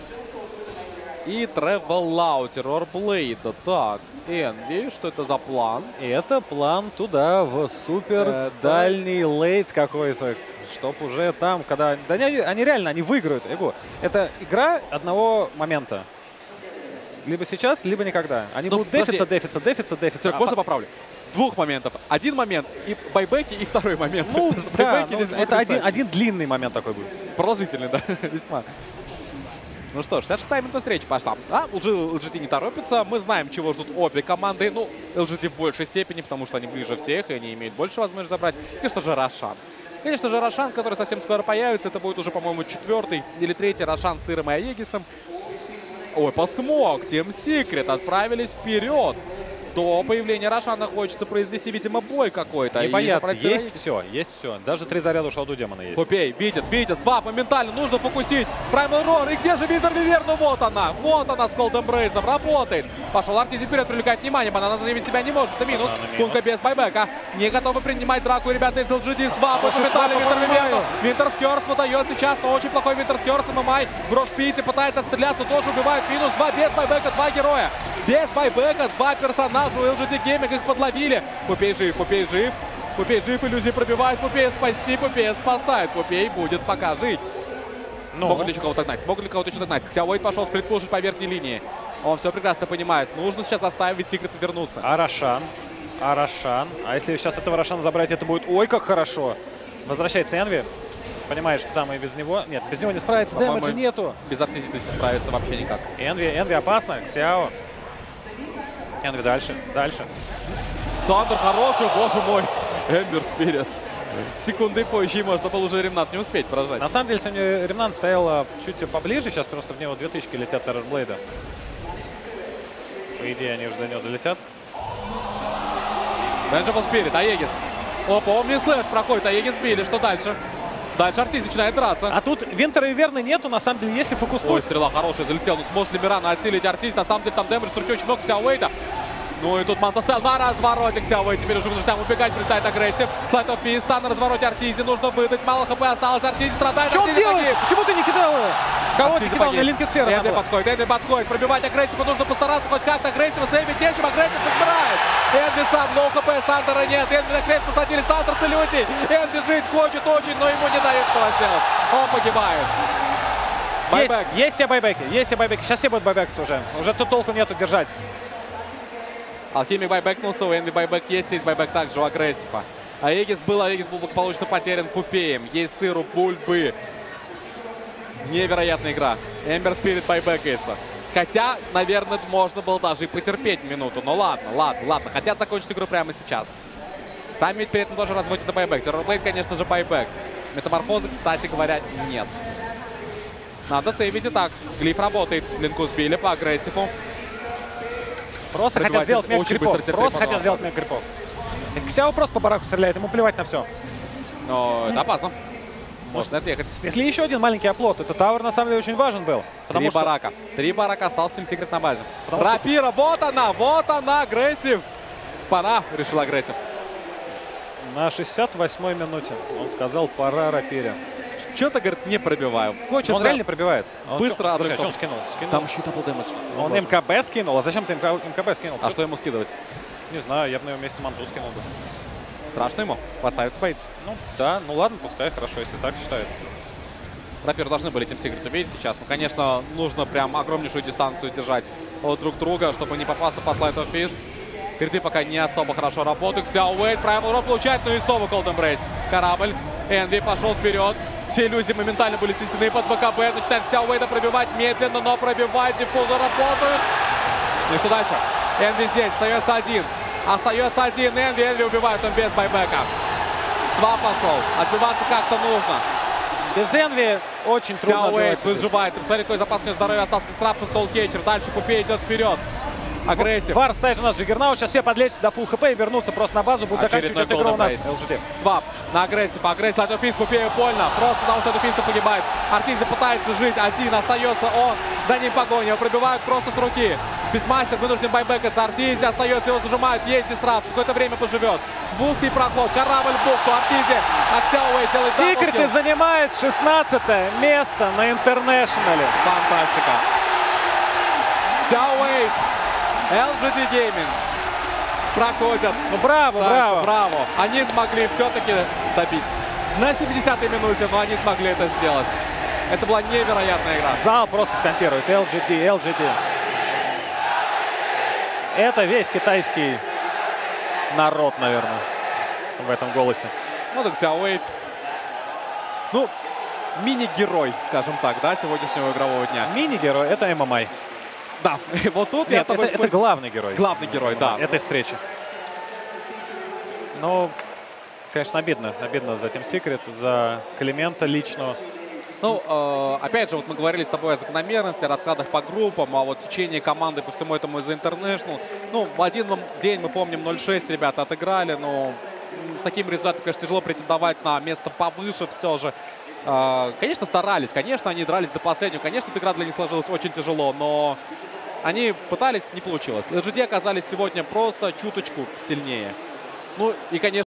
И Тревелау, Террорблейда. Так, Энви, что это за план? Это план туда, в супер дальний лейт какой-то. Чтоб уже там, когда... Да они реально, они выиграют. Это игра одного момента. Либо сейчас, либо никогда. Они будут дефиться. Можно поправлю? Двух моментов. Один момент и байбеки, и второй момент. Ну, да, это один длинный момент такой будет. Продолжительный, да, весьма. Ну что ж, 66-я минута встречи пошла. LGD не торопится. Мы знаем, чего ждут обе команды. Ну, LGD в большей степени, потому что они ближе всех, и они имеют больше возможности забрать. Конечно же, Рошан. Конечно же, Рошан, который совсем скоро появится. Это будет уже, по-моему, 4-й или 3-й Рошан с Иром и Аегисом. Ой, посмог. Team Secret отправились вперед. До появления Рошана хочется произвести, видимо, бой какой-то. Не бояться, есть все. Даже 3 заряда у Шауду Демона есть. Попей, битит, свап моментально, нужно фокусить. Праймал Рор, и где же Винтер Вивер? Ну вот она с Голден Брейсом, работает. Пошел Артизи вперед, привлекает внимание, банана заявить себя не может, это минус. Кунка без байбека, не готовы принимать драку, ребята из LGD. Свап, моментально Винтер Вивер. Винтерскерс выдает сейчас, но очень плохой Винтерскерс. ММА в Грошпите пытается отстреляться, тоже убивает. Минус 2, без байбека, 2 героя. Без байбека, 2 персонажа у LGD Gaming, их подловили. Попей жив. Иллюзии пробивает. Попея спасти, Попея спасает. Попей будет пока жить. Смогут ли кого-то еще догнать? Ксяоуэйт пошел сплитпушить по верхней линии. Он все прекрасно понимает. Нужно сейчас заставить Секрета вернуться. А Рошан. А если сейчас этого Рошана забрать, это будет ой как хорошо. Возвращается Энви. Понимает, что там и без него... Нет, без него не справится, дэмэджа нету. Без Артизи не справится вообще никак. Энви опасно, Ксяо. Энви дальше. Сандер хороший, боже мой. Эмбер Спирит. Секунды позже можно было уже Ремнант не успеть поражать. На самом деле, сегодня Ремнант стоял чуть поближе. Сейчас просто в него 2000 летят Террорблейда. По идее, они уже до него долетят. Бенджамин Спирит, Аегис. Опа, Омни Слэш проходит, Аегис били. Что дальше? Дальше Артиз начинает драться. А тут Винтера и Верны нету, на самом деле, если фокуснуть. Ой, стрела хорошая, залетела. Ну, сможет ли Мирана осилить Артиз? На самом деле, там дэмэдж, турки очень много, Ксяуэйта. Ну и тут Мантастел на развороте. Ксяуэй теперь уже вынужден убегать, прилетает агрессив. Слайд оф Писта на развороте Артизи. Нужно выдать. Мало хп осталось. Артизи страдает. Что он Артизи делает? погиб. Почему ты не кидал его? Кого ты кидал? На линкесферу Энви подходит. Пробивать агрессиву. Нужно постараться хоть как-то агрессивно. Сейвить нечем. Агрессив подбирает. Энви сам. Но хп. Сандера нет. Энви на крест посадили. Сандер с иллюзией. Энви жить хочет очень, но ему не дают этого сделать. Он погибает. Байбэк. Есть все байбеки. Сейчас все будут байбекаться уже. Уже тут толку нету держать. Алхимик байбэкнулся, у Энви байбэк есть байбэк также у агрессива. Аегис был благополучно потерян Пупеем. Есть сыр у Бульбы. Невероятная игра. Эмбер Спирит байбэкается. Хотя, наверное, можно было даже и потерпеть минуту. Но ладно. Хотят закончить игру прямо сейчас. Сами ведь при этом тоже разводят на байбэк. Террорблейд, конечно же, байбэк. Метаморфозы, кстати говоря, нет. Надо сейвить и так. Глиф работает. Линку сбили по агрессиву. Просто хотят сделать мега крипов. Ксяо просто по бараку стреляет, ему плевать на все. Но это опасно. Можно отъехать. Если еще один маленький оплот, это Тауэр на самом деле очень важен был. Три барака. Остался Team Secret на базе. Рапира, вот она, агрессив. Пора, решил агрессив. На 68-й минуте он сказал, пора Рапире. Что-то, говорит, не пробиваю. Хочется... Он реально не пробивает. Быстро от он скинул. Там еще и дабл дэмэдж. Он МКБ скинул. А зачем ты МКБ скинул? А что ему скидывать? Не знаю, я бы на его месте манту скинул бы. Страшно ему? Подставиться боится. Ну да, ну ладно, пускай, хорошо, если так считает. Рапир должны были Team Secret убить сейчас. Ну, конечно, нужно прям огромнейшую дистанцию держать от друг друга, чтобы не попасться по Slide of Fist. Криты пока не особо хорошо работают. Ксяуэй, Primal Rock получает, но и снова Cold Embrace. Корабль. Энви пошел вперед. Все иллюзии моментально были снесены под БКБ. Начинает Ксяуэйда пробивать медленно, но пробивать. Диффузы работают. Ну и что дальше? Энви здесь. Остается один. Энви убивает, он без байбека. Свап пошел. Отбиваться как-то нужно. Без Энви очень трудно Ксяуэй выживает. Посмотри, какой запас здоровья остался. Disruption, Soulcatcher. Дальше Пупей идет вперед. Агрессив. Вар стоит у нас Джиггернаут. Сейчас все подлечатся до фулл хп и вернутся просто на базу. Будет заканчивать эту игру у нас ЛЖД. Свап на агрессив. Агрессив от Фист. Пупею больно. Просто потому что Фиста погибает. Артизи пытается жить. Один остается он. За ним погоня. Его пробивают просто с руки. Бисмастер вынужден байбекаться. Артизи остается. Его зажимают. Есть Дисрапт. Какое-то время поживет. В узкий проход. Корабль в бухту. Артизи. Аксяуэй делает Секреты занимает 16 место на Интернешнале. Фантастика. Ксяуэй. LGD Gaming проходят. Ну, браво. Они смогли все-таки добить. На 70-й минуте, но они смогли это сделать. Это была невероятная игра. Зал просто скантирует. LGD. Это весь китайский народ, наверное, в этом голосе. Ну, так Ксяуэй. Ну, мини-герой, скажем так, да, сегодняшнего игрового дня. Мини-герой — это ММА. Да, вот тут я с тобой это главный герой. Главный герой, да. Этой встречи. Ну, конечно, обидно. Обидно за Team Secret, за Климента лично. Ну, опять же, вот мы говорили с тобой о закономерности, о раскладах по группам, а вот течение команды по всему этому из International. Ну, в один день, мы помним, 0-6 ребята отыграли, но с таким результатом, конечно, тяжело претендовать на место повыше все же. Конечно, старались, конечно, они дрались до последнего. Конечно, эта игра для них сложилась очень тяжело, но они пытались, не получилось. LGD оказались сегодня просто чуточку сильнее. Ну и, конечно,